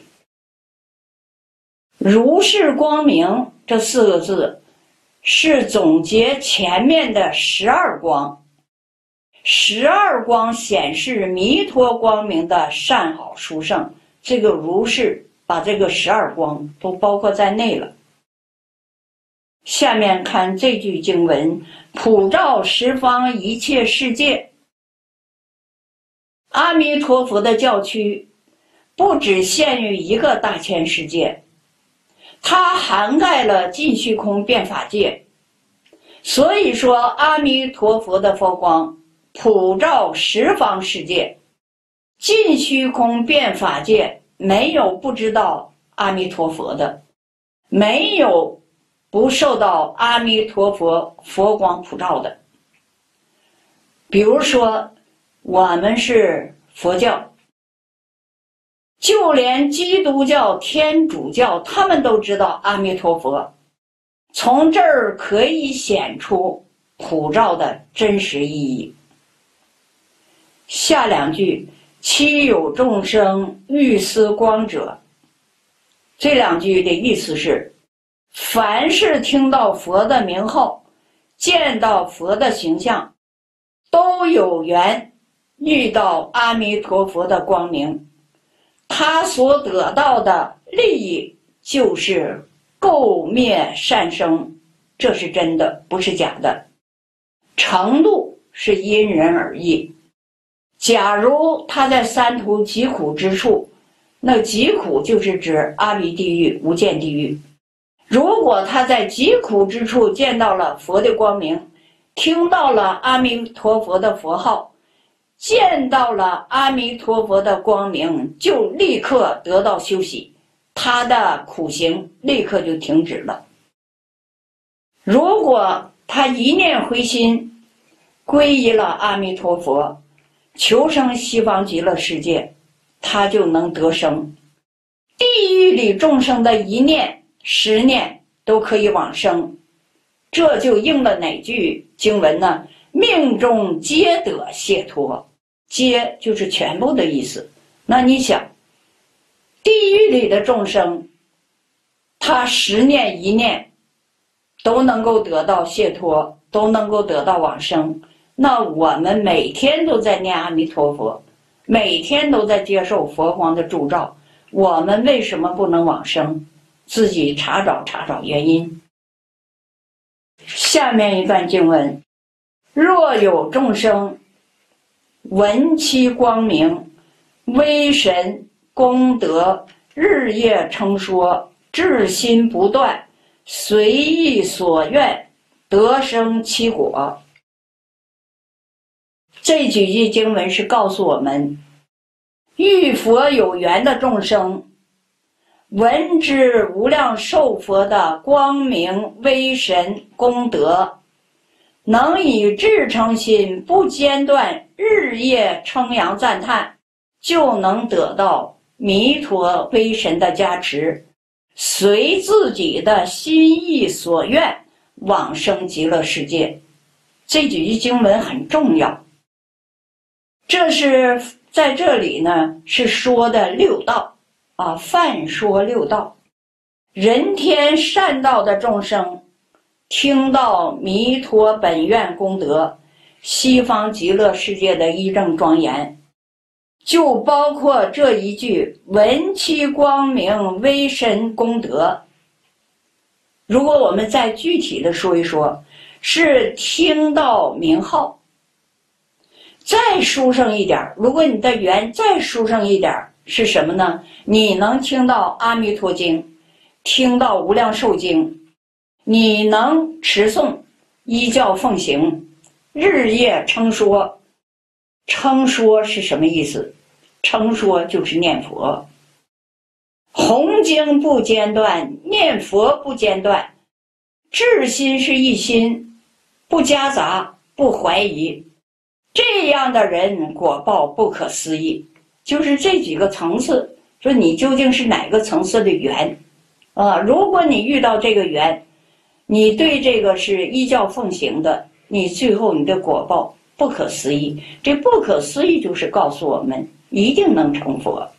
如是光明这4个字是总结前面的12光，12光显示弥陀光明的善好殊胜，这个如是把这个12光都包括在内了。下面看这句经文，普照十方一切世界。阿弥陀佛的教区不只限于一个大千世界，它涵盖了尽虚空遍法界。所以说阿弥陀佛的佛光普照十方世界，尽虚空遍法界没有不知道阿弥陀佛的，没有不受到阿弥陀佛佛光普照的。比如说我们是佛教，就连基督教、天主教他们都知道阿弥陀佛，从这儿可以显出普照的真实意义。下2句，其有众生欲思光者，这2句的意思是，凡是听到佛的名号，见到佛的形象，都有缘遇到阿弥陀佛的光明，他所得到的利益就是垢灭善生，这是真的，不是假的。程度是因人而异。假如他在三途疾苦之处，那疾苦就是指阿鼻地狱、无间地狱。如果他在疾苦之处见到了佛的光明，听到了阿弥陀佛的佛号，见到了阿弥陀佛的光明，就立刻得到休息，他的苦行立刻就停止了。如果他一念回心，皈依了阿弥陀佛，求生西方极乐世界，他就能得生。地狱里众生的一念、10念都可以往生，这就应了哪句经文呢？命中皆得解脱，皆就是全部的意思。那你想，地狱里的众生，他10念1念都能够得到解脱，都能够得到往生。那我们每天都在念阿弥陀佛，每天都在接受佛光的助照，我们为什么不能往生？自己查找原因。下面一段经文，若有众生闻其光明，威神功德日夜称说，至心不断，随意所愿，得生其果。这几句经文是告诉我们，遇佛有缘的众生，闻知无量寿佛的光明威神功德，能以至诚心不间断日夜称扬赞叹，就能得到弥陀威神的加持，随自己的心意所愿往生极乐世界。这几句经文很重要，这是在这里呢是说的六道泛说六道。人天善道的众生听到弥陀本愿功德，西方极乐世界的一正庄严，就包括这一句闻其光明威神功德。如果我们再具体的说一说，是听到名号。再殊胜一点，如果你的缘再殊胜一点，是什么呢？你能听到阿弥陀经，听到无量寿经，你能持诵，依教奉行，日夜称说。称说是什么意思？称说就是念佛，弘经不间断，念佛不间断，至心是一心，不夹杂，不怀疑。这样的人果报不可思议。就是这几个层次，说你究竟是哪个层次的缘如果你遇到这个缘，你对这个是依教奉行的，你最后你的果报不可思议。这不可思议就是告诉我们一定能成佛。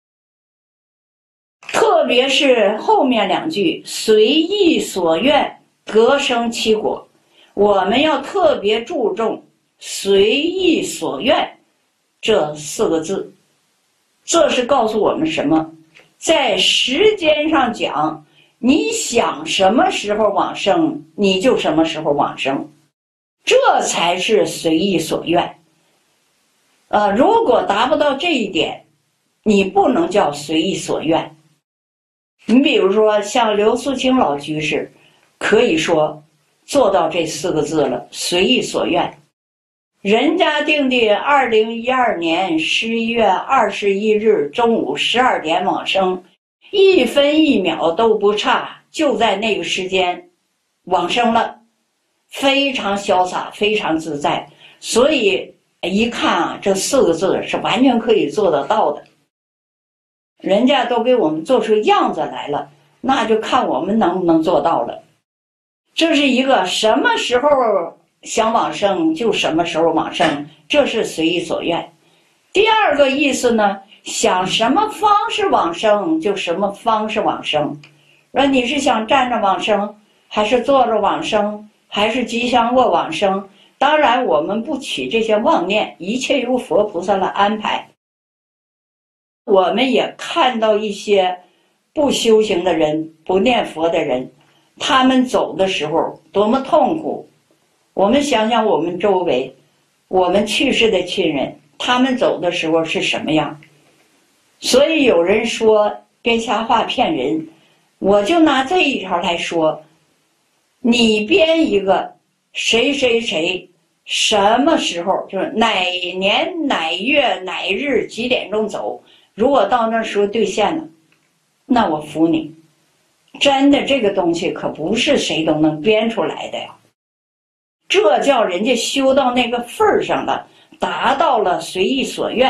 特别是后面两句随意所愿，得生其果，我们要特别注重随意所愿这四个字。这是告诉我们什么？在时间上讲，你想什么时候往生，你就什么时候往生，这才是随意所愿。如果达不到这一点，你不能叫随意所愿。你比如说像刘素清老居士，可以说做到这四个字了，随意所愿。人家定的2012年11月21日中午12点往生，1分1秒都不差，就在那个时间往生了，非常潇洒，非常自在。所以一看这四个字是完全可以做得到的。人家都给我们做出样子来了，那就看我们能不能做到了。这是一个什么时候想往生就什么时候往生，这是随意所愿。第二个意思呢，想什么方式往生就什么方式往生。说你是想站着往生，还是坐着往生，还是吉祥卧往生？当然我们不起这些妄念，一切由佛菩萨来安排。我们也看到一些不修行的人，不念佛的人，他们走的时候多么痛苦。我们想想我们周围，我们去世的亲人，他们走的时候是什么样。所以有人说别瞎话骗人，我就拿这一条来说，你编一个谁谁谁什么时候，就是哪年哪月哪日几点钟走，如果到那时候兑现了，那我服你。真的，这个东西可不是谁都能编出来的呀。这叫人家修到那个份儿上了，达到了随意所愿。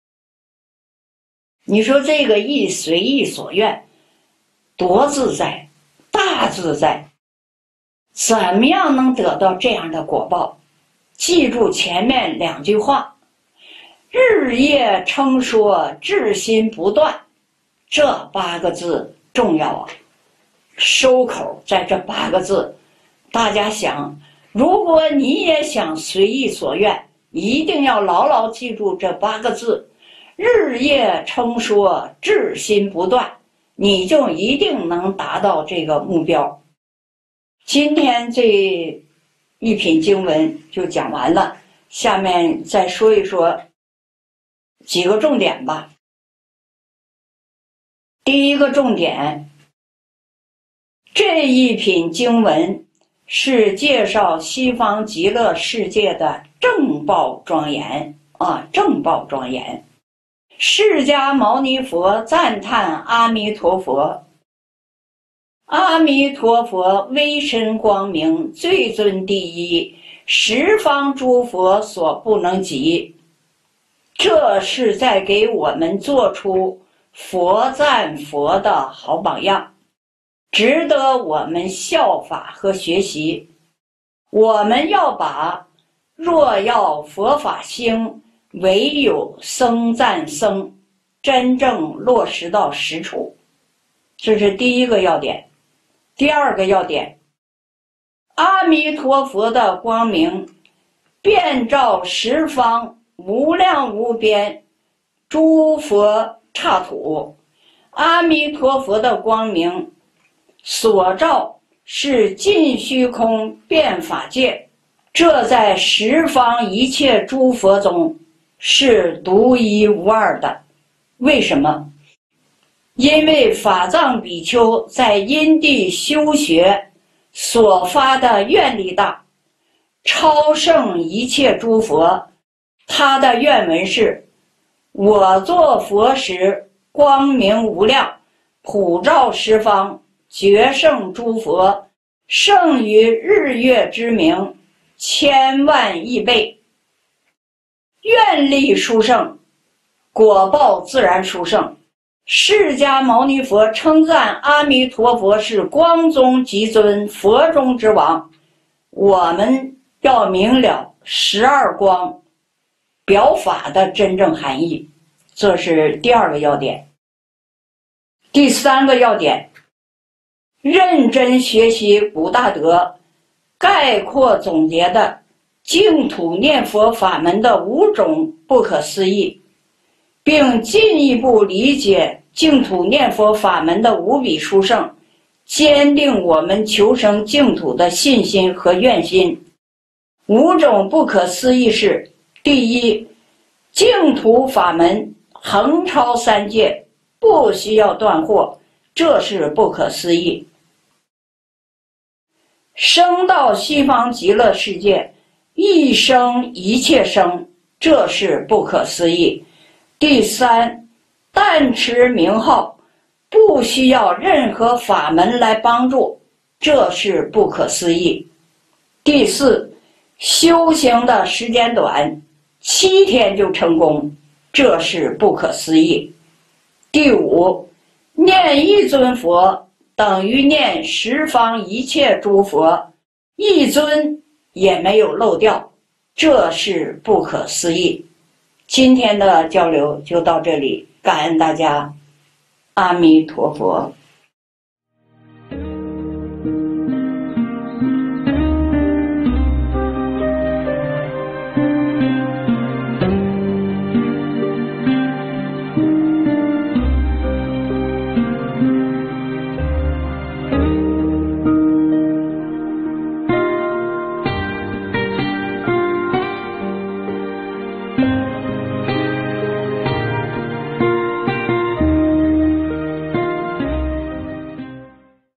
你说这个随意所愿多自在，大自在。怎么样能得到这样的果报？记住前面两句话，日夜称说，至心不断，这8个字重要啊。收口在这8个字，大家想，如果你也想随意所愿，一定要牢牢记住这8个字，日夜称说，至心不断，你就一定能达到这个目标。今天这一品经文就讲完了，下面再说一说几个重点吧。 第一个重点，这一品经文是介绍西方极乐世界的正报庄严正报庄严。释迦牟尼佛赞叹阿弥陀佛，阿弥陀佛威神光明，最尊第一，十方诸佛所不能及。这是在给我们做出佛赞佛的好榜样，值得我们效法和学习。我们要把若要佛法兴，唯有僧赞僧真正落实到实处，这是第一个要点。第二个要点，阿弥陀佛的光明遍照十方无量无边诸佛刹土，阿弥陀佛的光明所照是尽虚空遍法界，这在十方一切诸佛中是独一无二的。为什么？因为法藏比丘在因地修学所发的愿力大，超胜一切诸佛。他的愿文是：我作佛时，光明无量，普照十方，决胜诸佛，胜于日月之明，千万亿倍。愿力殊胜，果报自然殊胜。释迦牟尼佛称赞阿弥陀佛是光中极尊，佛中之王。我们要明了12光表法的真正含义，这是第二个要点。第三个要点，认真学习古大德概括总结的净土念佛法门的5种不可思议，并进一步理解净土念佛法门的无比殊胜，坚定我们求生净土的信心和愿心。5种不可思议是：第一，净土法门横超3界，不需要断惑，这是不可思议。生到西方极乐世界，一生一切生，这是不可思议。第三，但持名号，不需要任何法门来帮助，这是不可思议。第四，修行的时间短，7天就成功，这是不可思议。第五，念一尊佛等于念十方一切诸佛，一尊也没有漏掉，这是不可思议。今天的交流就到这里，感恩大家，阿弥陀佛。